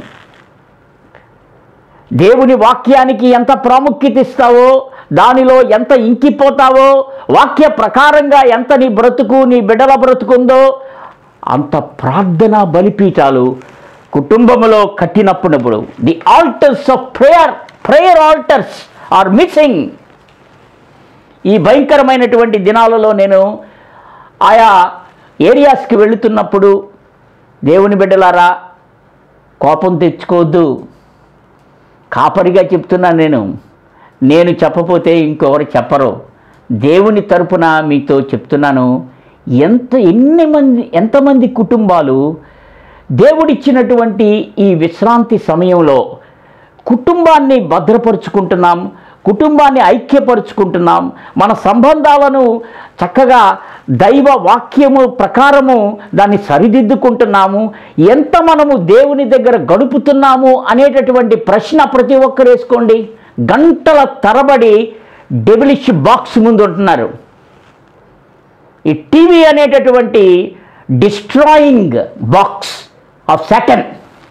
దేవుని వాక్యానికి ఎంత ప్రాముఖ్యత ఇస్తావో, దానిలో ఎంత ఇంకిపోతావో, వాక్య ప్రకారంగా ఎంత నీ బ్రతుకు, నీ బిడ్డల బ్రతుకుందో అంత ప్రార్థనా బలిపీఠాలు కుటుంబంలో కట్టినప్పుడు the altars of prayer prayer altars are missing. ఈ భయంకరమైనటువంటి దినాలలో నేను ఆయా ఏరియాస్కి వెళుతున్నప్పుడు, దేవుని బిడ్డలారా కోపం తెచ్చుకోవద్దు, కాపరిగా చెప్తున్నాను నేను, నేను చెప్పపోతే ఇంకొకరు చెప్పరు, దేవుని తరపున మీతో చెప్తున్నాను. ఎంత ఎన్ని మంది ఎంతమంది కుటుంబాలు దేవుడిచ్చినటువంటి ఈ విశ్రాంతి సమయంలో కుటుంబాన్ని భద్రపరుచుకుంటున్నాం, కుటుంబాన్ని ఐక్యపరుచుకుంటున్నాం, మన సంబంధాలను చక్కగా దైవ వాక్యము ప్రకారము దాన్ని సరిదిద్దుకుంటున్నాము, ఎంత మనము దేవుని దగ్గర గడుపుతున్నాము అనేటటువంటి ప్రశ్న ప్రతి ఒక్కరు వేసుకోండి. గంటల తరబడి డెవిలిష్ బాక్స్ ముందు ఉంటున్నారు. ఈ టీవీ అనేటటువంటి డిస్ట్రాయింగ్ బాక్స్ ఆఫ్ సాటన్.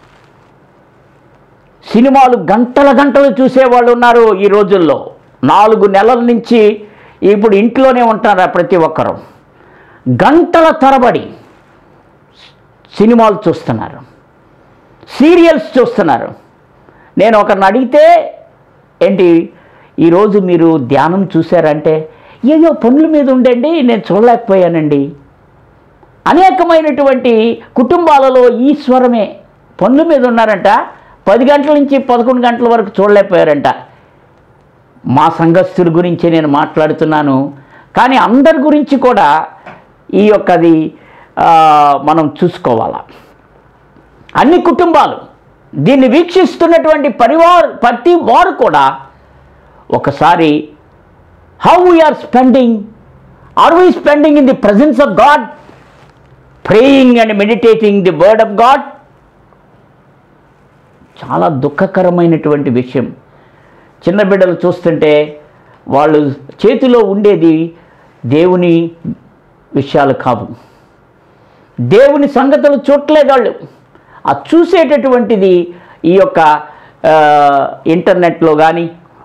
సినిమాలు గంటల గంటలు చూసేవాళ్ళు ఉన్నారు ఈ రోజుల్లో. నాలుగు నెలల నుంచి ఇప్పుడు ఇంట్లోనే ఉంటారు ప్రతి ఒక్కరు. గంటల తరబడి సినిమాలు చూస్తున్నారు, సీరియల్స్ చూస్తున్నారు. నేను ఒకరిని అడిగితే, ఏంటి ఈరోజు మీరు ధ్యానం చూశారంటే, ఏదో పనుల మీద ఉండండి నేను చూడలేకపోయానండి. అనేకమైనటువంటి కుటుంబాలలో ఈ స్వరమే, పనుల మీద ఉన్నారంట, పది గంటల నుంచి పదకొండు గంటల వరకు చూడలేకపోయారంట. మా సంఘస్థుల గురించి నేను మాట్లాడుతున్నాను, కానీ అందరి గురించి కూడా ఈ యొక్కది మనం చూసుకోవాలా. అన్ని కుటుంబాలు దీన్ని వీక్షిస్తున్నటువంటి పరివార్ ప్రతి వారు కూడా ఒకసారి how we are spending, are we spending in the presence of God, praying and meditating the word of God. చాలా దుఃఖకరమైనటువంటి విషయం. చిన్న బిడ్డలు చూస్తుంటే వాళ్ళు చేతిలో ఉండేది దేవుని విషయాలు కావు, దేవుని సంగతులు చూడలేదు వాళ్ళు. ఆ చూసేటటువంటిది ఈ యొక్క ఇంటర్నెట్లో కానీ,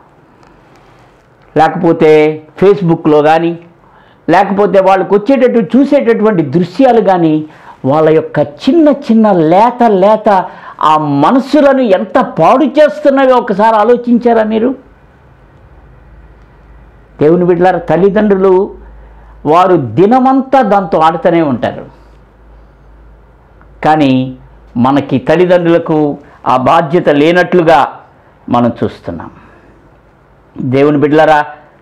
లేకపోతే ఫేస్బుక్లో కానీ, లేకపోతే వాళ్ళకు వచ్చేటట్టు చూసేటటువంటి దృశ్యాలు కానీ వాళ్ళ యొక్క చిన్న చిన్న లేత లేత ఆ మనసులను ఎంత పాడు చేస్తున్నాయో ఒకసారి ఆలోచించారా మీరు? దేవుని బిడ్డలారా, తల్లిదండ్రులు వారు దినమంతా దాంతో ఆడుతూనే ఉంటారు. కానీ మనకి తల్లిదండ్రులకు ఆ బాధ్యత లేనట్లుగా మనం చూస్తున్నాం. దేవుని బిడ్డలారా,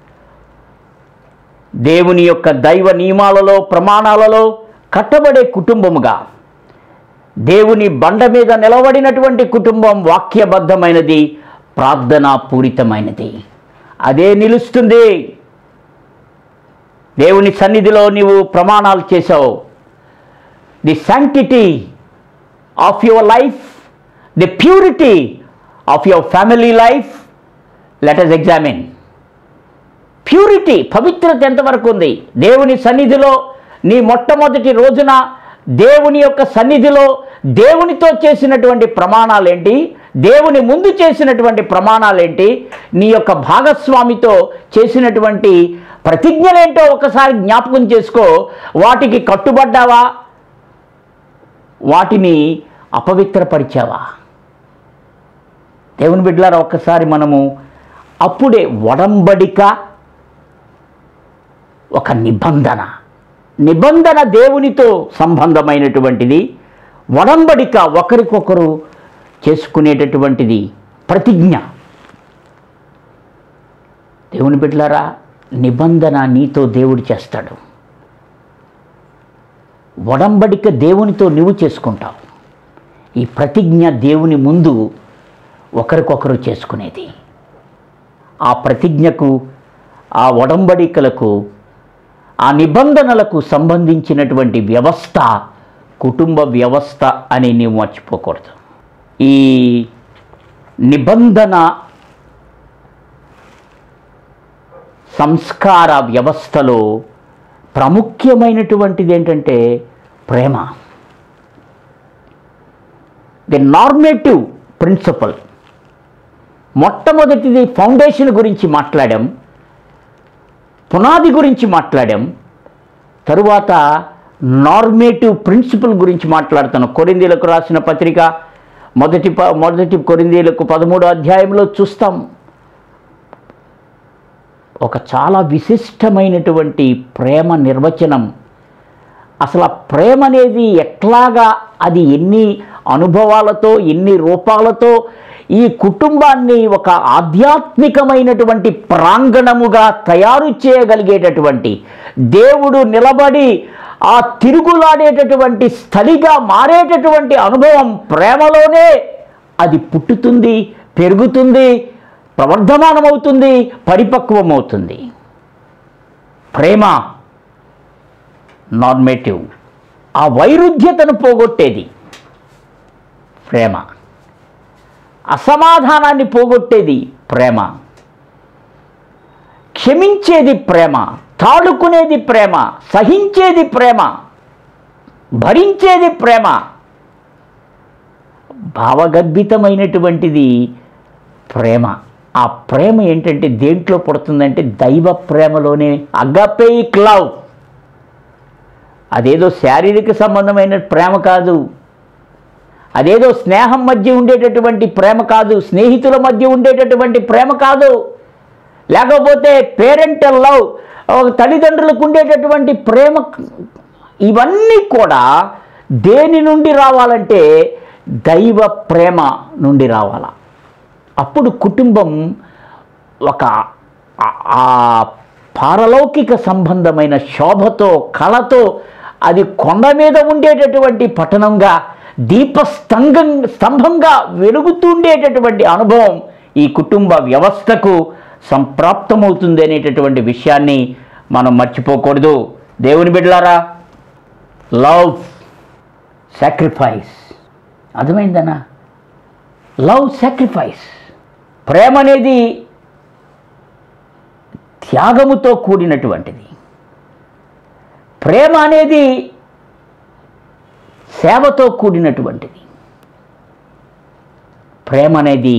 దేవుని యొక్క దైవ నియమాలలో ప్రమాణాలలో కట్టబడే కుటుంబముగా, దేవుని బండ మీద నిలబడినటువంటి కుటుంబం వాక్యబద్ధమైనది, ప్రార్థనాపూరితమైనది. అదే నిలుస్తుంది. దేవుని సన్నిధిలో నీవు ప్రమాణాలు చేసావు. The sanctity of your life, the purity of your family life, let us examine. Purity, పవిత్రత ఎంతవరకు ఉంది? దేవుని సన్నిధిలో నీ మొట్టమొదటి రోజున దేవుని యొక్క సన్నిధిలో దేవునితో చేసినటువంటి ప్రమాణాలేంటి? దేవుని ముందు చేసినటువంటి ప్రమాణాలేంటి? నీ యొక్క భాగస్వామితో చేసినటువంటి ప్రతిజ్ఞలేంటో ఒకసారి జ్ఞాపకం చేసుకో. వాటికి కట్టుబడ్డావా? వాటిని అపవిత్రపరిచావా? దేవుని బిడ్డలారా, ఒక్కసారి మనము అప్పుడే ఒడంబడిక ఒక నిబంధన నిబంధన దేవునితో సంబంధమైనటువంటిది. ఒడంబడిక ఒకరికొకరు చేసుకునేటటువంటిది, ప్రతిజ్ఞ. దేవుని బిడ్డలారా, నిబంధన నీతో దేవుడు చేస్తాడు. ఒడంబడిక దేవునితో నువ్వు చేసుకుంటావు. ఈ ప్రతిజ్ఞ దేవుని ముందు ఒకరికొకరు చేసుకునేది. ఆ ప్రతిజ్ఞకు, ఆ ఒడంబడికలకు, ఆ నిబంధనలకు సంబంధించినటువంటి వ్యవస్థ కుటుంబ వ్యవస్థ అని నీవు మర్చిపోకూడదు. ఈ నిబంధన సంస్కార వ్యవస్థలో ప్రాముఖ్యమైనటువంటిది ఏంటంటే ప్రేమ. The normative principle. మొట్టమొదటిది ఫౌండేషన్ గురించి మాట్లాడాం, పునాది గురించి మాట్లాడాం. తరువాత నార్మేటివ్ ప్రిన్సిపల్ గురించి మాట్లాడుతాను. కొరింథీయులకు రాసిన పత్రిక మొదటి ప మొదటి కొరింథీయులకు పదమూడో అధ్యాయంలో చూస్తాం. ఒక చాలా విశిష్టమైనటువంటి ప్రేమ నిర్వచనం. అసలు ఆ ప్రేమ అనేది ఎట్లాగా, అది ఎన్ని అనుభవాలతో, ఎన్ని రూపాలతో ఈ కుటుంబాన్ని ఒక ఆధ్యాత్మికమైనటువంటి ప్రాంగణముగా తయారు చేయగలిగేటటువంటి, దేవుడు నిలబడి ఆ తిరుగులాడేటటువంటి స్థలిగా మారేటటువంటి అనుభవం ప్రేమలోనే అది పుట్టుతుంది, పెరుగుతుంది, ప్రవర్ధమానమవుతుంది, పరిపక్వమవుతుంది. ప్రేమ నార్మేటివ్. ఆ వైరుధ్యతను పోగొట్టేది ప్రేమ. అసమాధానాన్ని పోగొట్టేది ప్రేమ. క్షమించేది ప్రేమ, తాడుకునేది ప్రేమ, సహించేది ప్రేమ, భరించేది ప్రేమ. భావగర్భితమైనటువంటిది ప్రేమ. ఆ ప్రేమ ఏంటంటే దేంట్లో పుడుతుందంటే దైవ ప్రేమలోనే. అగాపేయిక్ లవ్. అదేదో శారీరక సంబంధమైన ప్రేమ కాదు, అదేదో స్నేహం మధ్య ఉండేటటువంటి ప్రేమ కాదు, స్నేహితుల మధ్య ఉండేటటువంటి ప్రేమ కాదు, లేకపోతే పేరెంటల్ లవ్, తల్లిదండ్రులకు ఉండేటటువంటి ప్రేమ. ఇవన్నీ కూడా దేని నుండి రావాలంటే దైవ ప్రేమ నుండి రావాల. అప్పుడు కుటుంబం ఒక ఆ పారలౌకిక సంబంధమైన శోభతో, కళతో, అది కొండ మీద ఉండేటటువంటి పట్టణంగా, దీపస్తంభం స్తంభంగా వెలుగుతుండేటటువంటి అనుభవం ఈ కుటుంబ వ్యవస్థకు సంప్రాప్తమవుతుంది అనేటటువంటి విషయాన్ని మనం మర్చిపోకూడదు. దేవుని బిడ్డలారా, లవ్, సాక్రిఫైస్. అర్థమైందనా? Love, sacrifice. ప్రేమ అనేది త్యాగముతో కూడినటువంటిది. ప్రేమ అనేది సేవతో కూడినటువంటిది. ప్రేమ అనేది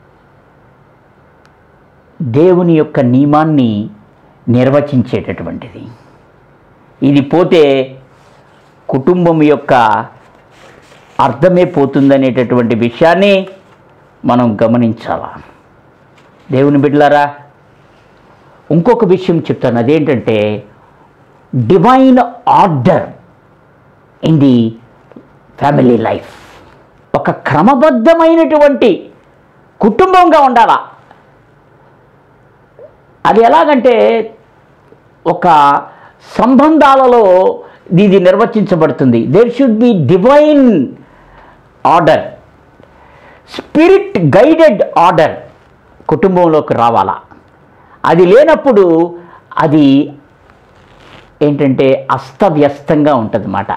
దేవుని యొక్క నియమాన్ని నిర్వచించేటటువంటిది. ఇది పోతే కుటుంబం యొక్క అర్థమే పోతుందనేటటువంటి విషయాన్ని మనం గమనించాలా. దేవుని బిడ్డలారా, ఇంకొక విషయం చెప్తాను. అదేంటంటే divine order in the family life. ఒక క్రమబద్ధమైనటువంటి కుటుంబంగా ఉండాలా. అది ఎలాగంటే ఒక సంబంధాలలో ఇది నిర్వచించబడుతుంది. There should be divine order, spirit guided order కుటుంబంలోకి రావాలా. అది లేనప్పుడు అది ఏంటంటే అస్తవ్యస్తంగా ఉంటుందన్నమాట.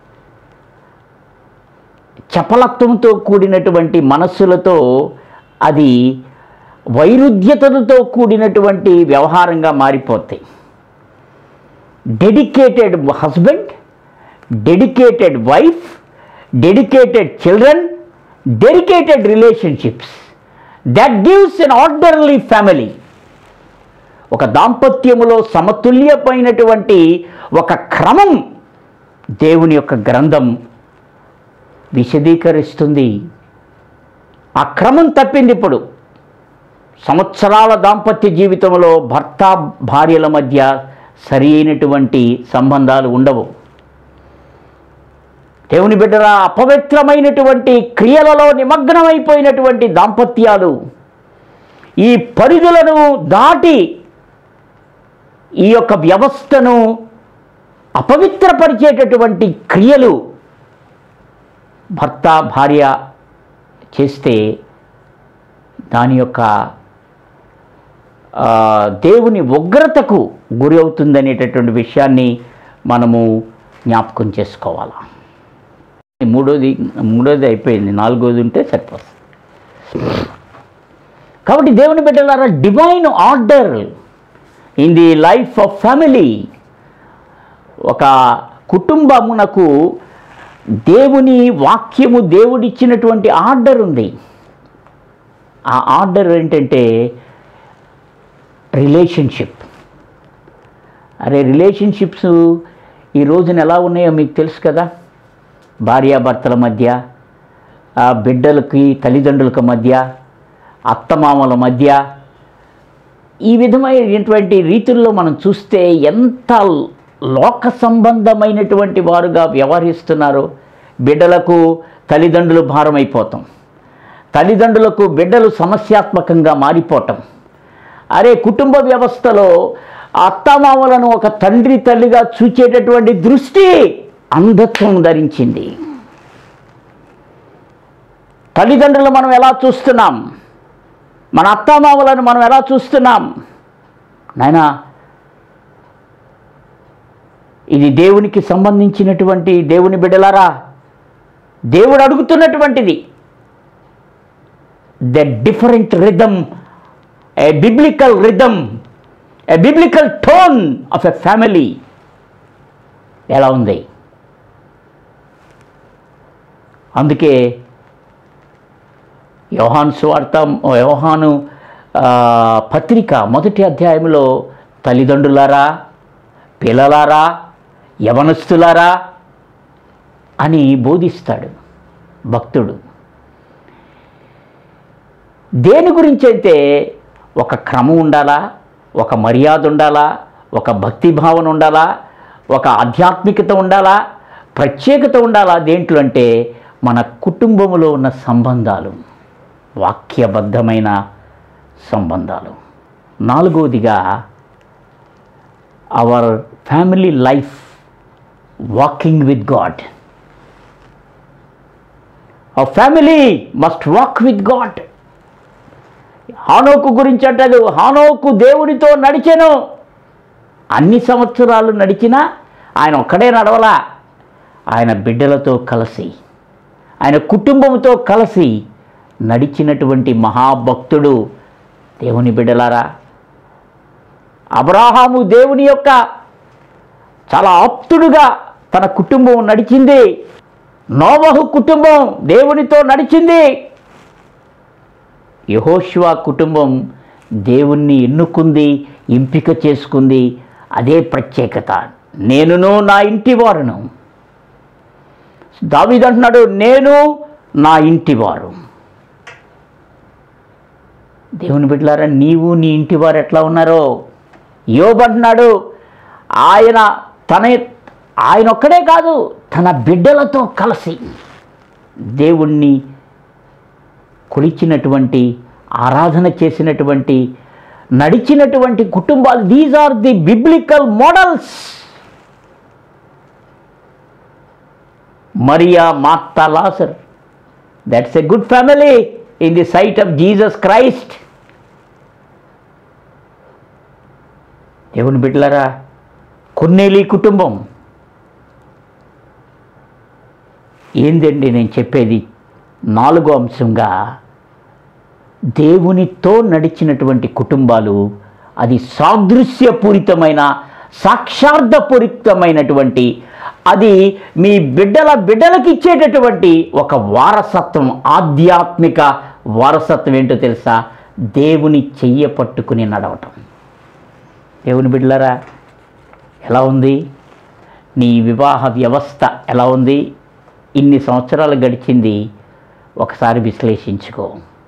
చపలత్వంతో కూడినటువంటి మనస్సులతో, అది వైరుధ్యతలతో కూడినటువంటి వ్యవహారంగా మారిపోతాయి. Dedicated husband, dedicated wife, dedicated children, dedicated relationships, that gives an orderly family. ఒక దాంపత్యములో సమతుల్యమైనటువంటి ఒక క్రమం దేవుని యొక్క గ్రంథం విశదీకరిస్తుంది. ఆ క్రమం తప్పింది. ఇప్పుడు సంవత్సరాల దాంపత్య జీవితంలో భర్త భార్యల మధ్య సరి అయినటువంటి సంబంధాలు ఉండవు. దేవుని బిడ్డల అపవిత్రమైనటువంటి క్రియలలో నిమగ్నమైపోయినటువంటి దాంపత్యాలు ఈ పరిధులను దాటి ఈ యొక్క వ్యవస్థను అపవిత్రపరిచేటటువంటి క్రియలు భర్త భార్య చేస్తే దాని యొక్క దేవుని ఉగ్రతకు గురి అవుతుందనేటటువంటి విషయాన్ని మనము జ్ఞాపకం చేసుకోవాలి. మూడోది మూడోది అయిపోయింది, నాలుగోది ఉంటే సరిపోతుంది. కాబట్టి దేవుని బిడ్డలారా, divine order in the life of family, ఒక కుటుంబమునకు దేవుని వాక్యము దేవుడిచ్చినటువంటి ఆర్డర్ ఉంది. ఆ ఆర్డర్ ఏంటంటే రిలేషన్షిప్. అరే రిలేషన్షిప్స్ ఈ రోజున ఎలా ఉన్నాయో మీకు తెలుసు కదా. భార్యాభర్తల మధ్య, బిడ్డలకి తల్లిదండ్రులకు మధ్య, అత్తమామల మధ్య, ఈ విధమైనటువంటి రీతుల్లో మనం చూస్తే ఎంత లోక సంబంధమైనటువంటి వారుగా వ్యవహరిస్తున్నారో. బిడ్డలకు తల్లిదండ్రులు భారం అయిపోతాం, తల్లిదండ్రులకు బిడ్డలు సమస్యాత్మకంగా మారిపోవటం. అరే కుటుంబ వ్యవస్థలో అత్తమామలను ఒక తండ్రి తల్లిగా చూచేటటువంటి దృష్టి అంధత్వం ధరించింది. తల్లిదండ్రులు మనం ఎలా చూస్తున్నాం, మన అత్తమామలను మనం ఎలా చూస్తున్నాం? నాయనా, ఇది దేవునికి సంబంధించినటువంటి దేవుని బిడ్డలారా, దేవుడు అడుగుతున్నటువంటిది. The different rhythm, a biblical rhythm, a biblical tone of a family ఎలా ఉంది? అందుకే యోహాను సువార్త యోహాను పత్రిక మొదటి అధ్యాయంలో తల్లిదండ్రులారా, పిల్లలారా, యవనస్తులారా అని బోధిస్తాడు భక్తుడు. దేని గురించి అయితే ఒక క్రమం ఉండాలా, ఒక మర్యాద ఉండాలా, ఒక భక్తి భావన ఉండాలా, ఒక ఆధ్యాత్మికత ఉండాలా, ప్రత్యేకత ఉండాలా. దేంట్లో అంటే మన కుటుంబంలో ఉన్న సంబంధాలు, వాక్యబద్ధమైన సంబంధాలు. నాలుగవదిగా our family life walking with God. Our family must walk with God. హానోకు గురించి అంటాడు, హానోకు దేవుడితో నడిచెను. అన్ని సంవత్సరాలు నడిచినా ఆయన ఒక్కడే నడవలా, ఆయన బిడ్డలతో కలిసి, ఆయన కుటుంబంతో కలిసి నడిచినటువంటి మహాభక్తుడు. దేవుని బిడ్డలారా, అబ్రాహాము దేవుని యొక్క చాలా ఆప్తుడుగా తన కుటుంబం నడిచింది. నోవహు కుటుంబం దేవునితో నడిచింది. యెహోషువ కుటుంబం దేవుణ్ణి ఎన్నుకుంది, ఎంపిక చేసుకుంది. అదే ప్రత్యేకత. నేనును నా ఇంటి వారును. దావీదు అంటున్నాడు, నేను నా ఇంటి వారు. దేవుని బిడ్డలారా, నీవు నీ ఇంటి వారు ఎట్లా ఉన్నారో? యోబు అంటున్నాడు, ఆయన తన ఆయన ఒక్కడే కాదు, తన బిడ్డలతో కలిసి దేవుణ్ణి కొలిచినటువంటి, ఆరాధన చేసినటువంటి, నడిచినటువంటి కుటుంబాలు. These are the biblical models. Maria, Martha, Lazar, that's a good family in the sight of Jesus Christ. దేవుని బిడ్డలారా, కొర్నేలి కుటుంబం ఏందండి నేను చెప్పేది? నాలుగో అంశంగా దేవునితో నడిచినటువంటి కుటుంబాలు, అది సాదృశ్యపూరితమైన, సాక్షార్థపూరితమైనటువంటి, అది మీ బిడ్డల బిడ్డలకు ఇచ్చేటటువంటి ఒక వారసత్వం. ఆధ్యాత్మిక వారసత్వం ఏంటో తెలుసా? దేవుని చెయ్య పట్టుకుని నడవటం. దేవుని బిడ్డలారా, ఎలా ఉంది నీ వివాహ వ్యవస్థ? ఎలా ఉంది? ఇన్ని సంవత్సరాలు గడిచింది, ఒకసారి విశ్లేషించుకో.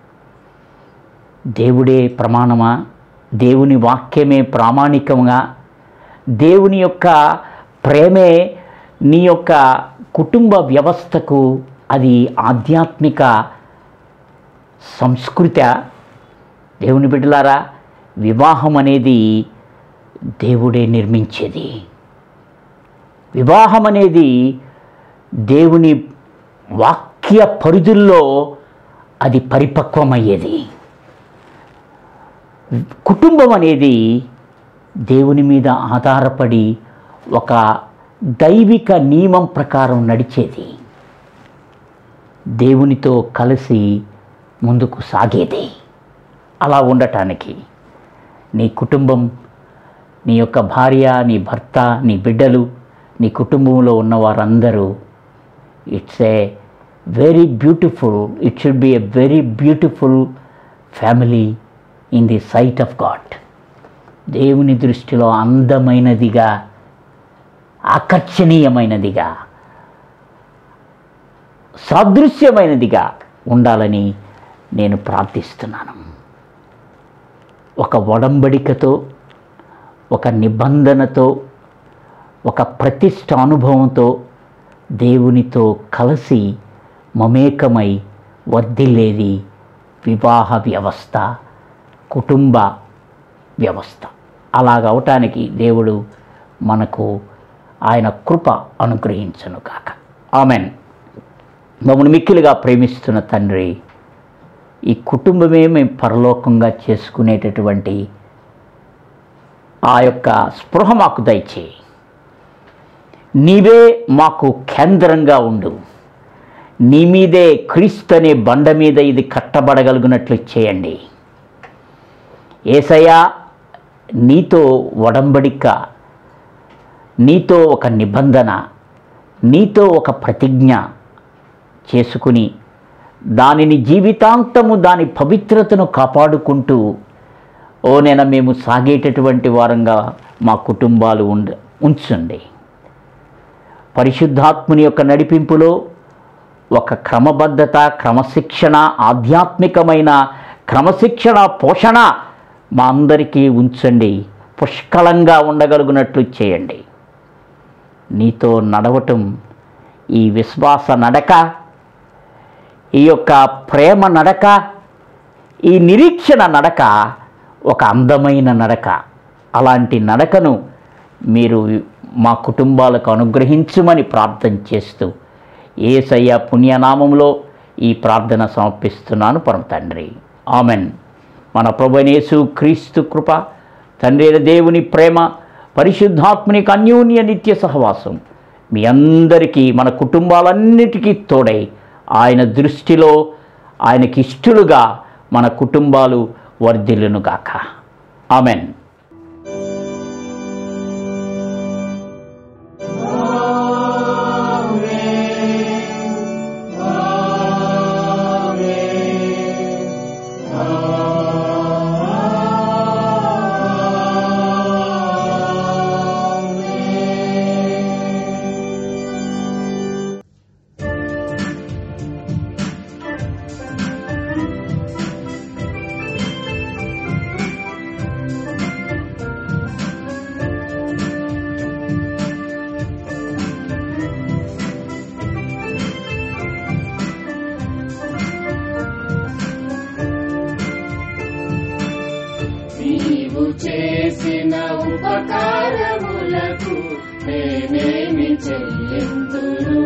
దేవుడే ప్రమాణమా? దేవుని వాక్యమే ప్రామాణికంగా? దేవుని యొక్క ప్రేమే నీ యొక్క కుటుంబ వ్యవస్థకు అది ఆధ్యాత్మిక సంస్కృత? దేవుని బిడ్డలారా, వివాహం అనేది దేవుడే నిర్మించేది. వివాహం అనేది దేవుని వాక్య పరిధుల్లో అది పరిపక్వమయ్యేది. కుటుంబం అనేది దేవుని మీద ఆధారపడి ఒక దైవిక నియమం ప్రకారం నడిచేది, దేవునితో కలిసి ముందుకు సాగేది. అలా ఉండటానికి నీ కుటుంబం, నీ యొక్క భార్య, నీ భర్త, నీ బిడ్డలు, నీ కుటుంబంలో ఉన్న వారందరూ, it's a very beautiful, it should be a very beautiful family in the sight of God. దేవుని దృష్టిలో అందమైనదిగా, ఆకర్షణీయమైనదిగా, సాదృశ్యమైనదిగా ఉండాలని నేను ప్రార్థిస్తున్నాను. ఒక ఒడంబడికతో, ఒక నిబంధనతో, ఒక ప్రతిష్ట అనుభవంతో దేవునితో కలిసి మమేకమై వర్ధిల్లేది వివాహ వ్యవస్థ, కుటుంబ వ్యవస్థ. అలాగవటానికి దేవుడు మనకు ఆయన కృప అనుగ్రహించును కాక. ఆమెన్. మమ్మల్ని మిక్కిలిగా ప్రేమిస్తున్న తండ్రి, ఈ కుటుంబమే మేము పరలోకంగా చేసుకునేటటువంటి ఆ యొక్క స్పృహ మాకు దయచేయి. నీవే మాకు కేంద్రంగా ఉండు. నీ మీదే, క్రీస్తు అనే బండ మీద ఇది కట్టబడగలుగునట్లు చేయండి. యేసయ్యా, నీతో ఒడంబడిక, నీతో ఒక నిబంధన, నీతో ఒక ప్రతిజ్ఞ చేసుకుని దానిని జీవితాంతము దాని పవిత్రతను కాపాడుకుంటూ ఓ నేను మేము సాగేటటువంటి వారంగా మా కుటుంబాలు ఉండ ఉంచండి. పరిశుద్ధాత్ముని యొక్క నడిపింపులో ఒక క్రమబద్ధత, క్రమశిక్షణ, ఆధ్యాత్మికమైన క్రమశిక్షణ, పోషణ మా అందరికీ ఉంచండి. పుష్కలంగా ఉండగలుగునట్లు చేయండి. నీతో నడవటం, ఈ విశ్వాస నడక, ఈ యొక్క ప్రేమ నడక, ఈ నిరీక్షణ నడక ఒక అందమైన నడక. అలాంటి నడకను మీరు మా కుటుంబాలకు అనుగ్రహించుమని ప్రార్థన చేస్తూ యేసయ్య పుణ్యనామంలో ఈ ప్రార్థన సమర్పిస్తున్నాను పరమ తండ్రి. ఆమెన్. మన ప్రభువైన యేసు క్రీస్తు కృప, తండ్రి అయిన దేవుని ప్రేమ, పరిశుద్ధాత్మనికి అన్యోన్య నిత్య సహవాసం మీ అందరికీ, మన కుటుంబాలన్నిటికీ తోడై ఆయన దృష్టిలో ఆయనకి ఇష్టలుగా మన కుటుంబాలు వర్ధిల్లునుగాక. ఆమెన్. చేసిన ఉపకారములకు నేనేమి చెల్లింతును?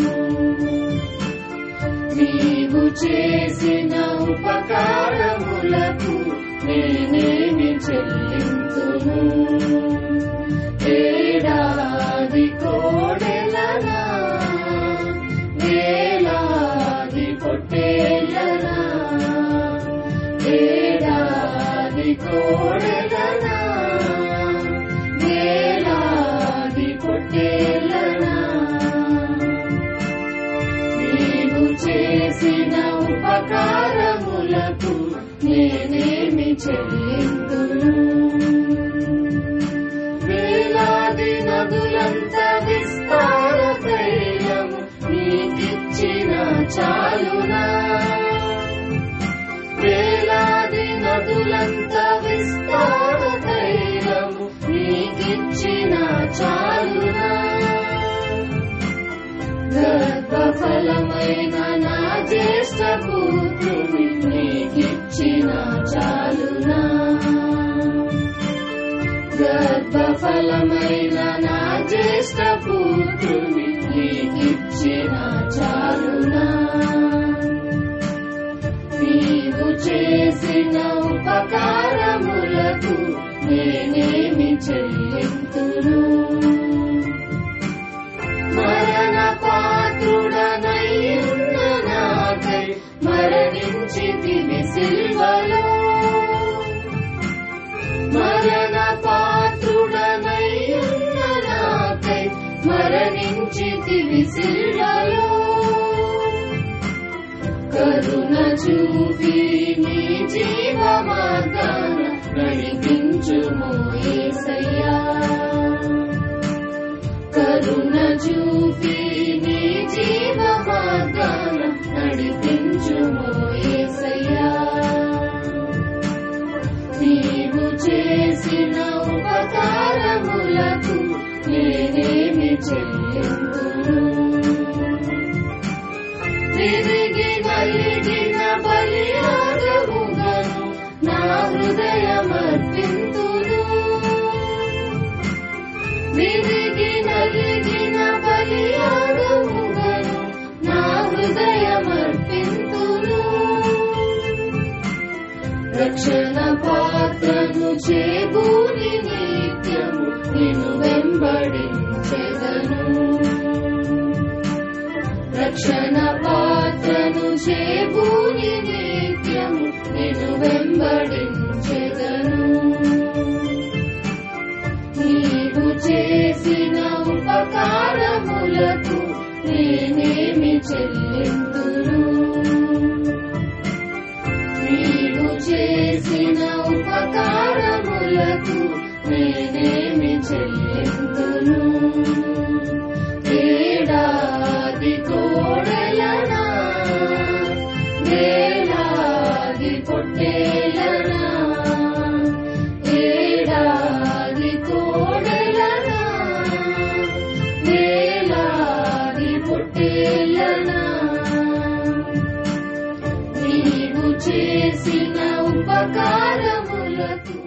నీవు చేసిన ఉపకారములకు నేనేమి చెల్లింతును? ఏడాది కోడెలనా, వేలాది పొట్టేలనా, ఏడాది కోడెలనా, వేలాది పొట్టేలనా, నీవు చేసిన ఉపకారములకు నేనేమి చెల్లింతును? ఫలమైన నా జ్యేష్ఠ పుత్రుని నీకిచ్చిన చాలునా గర్భ ఫలమైన నా జ్యేష్ఠ పుత్రుని నీకిచ్చిన చాలునా నీవు చేసిన ఉపకారములకు నేనేమి చెల్లింతును మరణ పాత్రుడనయ్యున్న నాకై మరణించితివి సిల్వలో మరణ పాత్రుడనయ్యున్న నాకై మరణించితివి సిల్వలో కరుణ చూపి నీ జీవ మార్గాన నడిపించుము యేసయ్యా కరుణ చూపి నీ జీవ మార్గాన నడిపించుము యేసయ్యా నీవు చేసిన ఉపకారములకు నేనేమి చెల్లింతును తిరిగి నలిగిన బలియాగముగను నా హృదయమర్పింతును తిరిగి నలిగిన బలియాగముగను నా హృదయమర్పింతును రక్షణ పాత్రను చేబూని నిత్యము నిన్ను వెంబడించెదను రక్షణ పాత్రను చేబూని నిత్యము నిన్ను వెంబడించెదను నీవు చేసిన ఉపకారములకు నేనేమి చెల్లింతును నీవు చేసిన ఉపకారములకు నేనేమి చెల్లింతును ఏడాది కోడెలనా వేలాది పొట్టేలనా ఏడాది కోడెలనా వేలాది పొట్టేలనా నీవు చేసిన ఉపకారములకు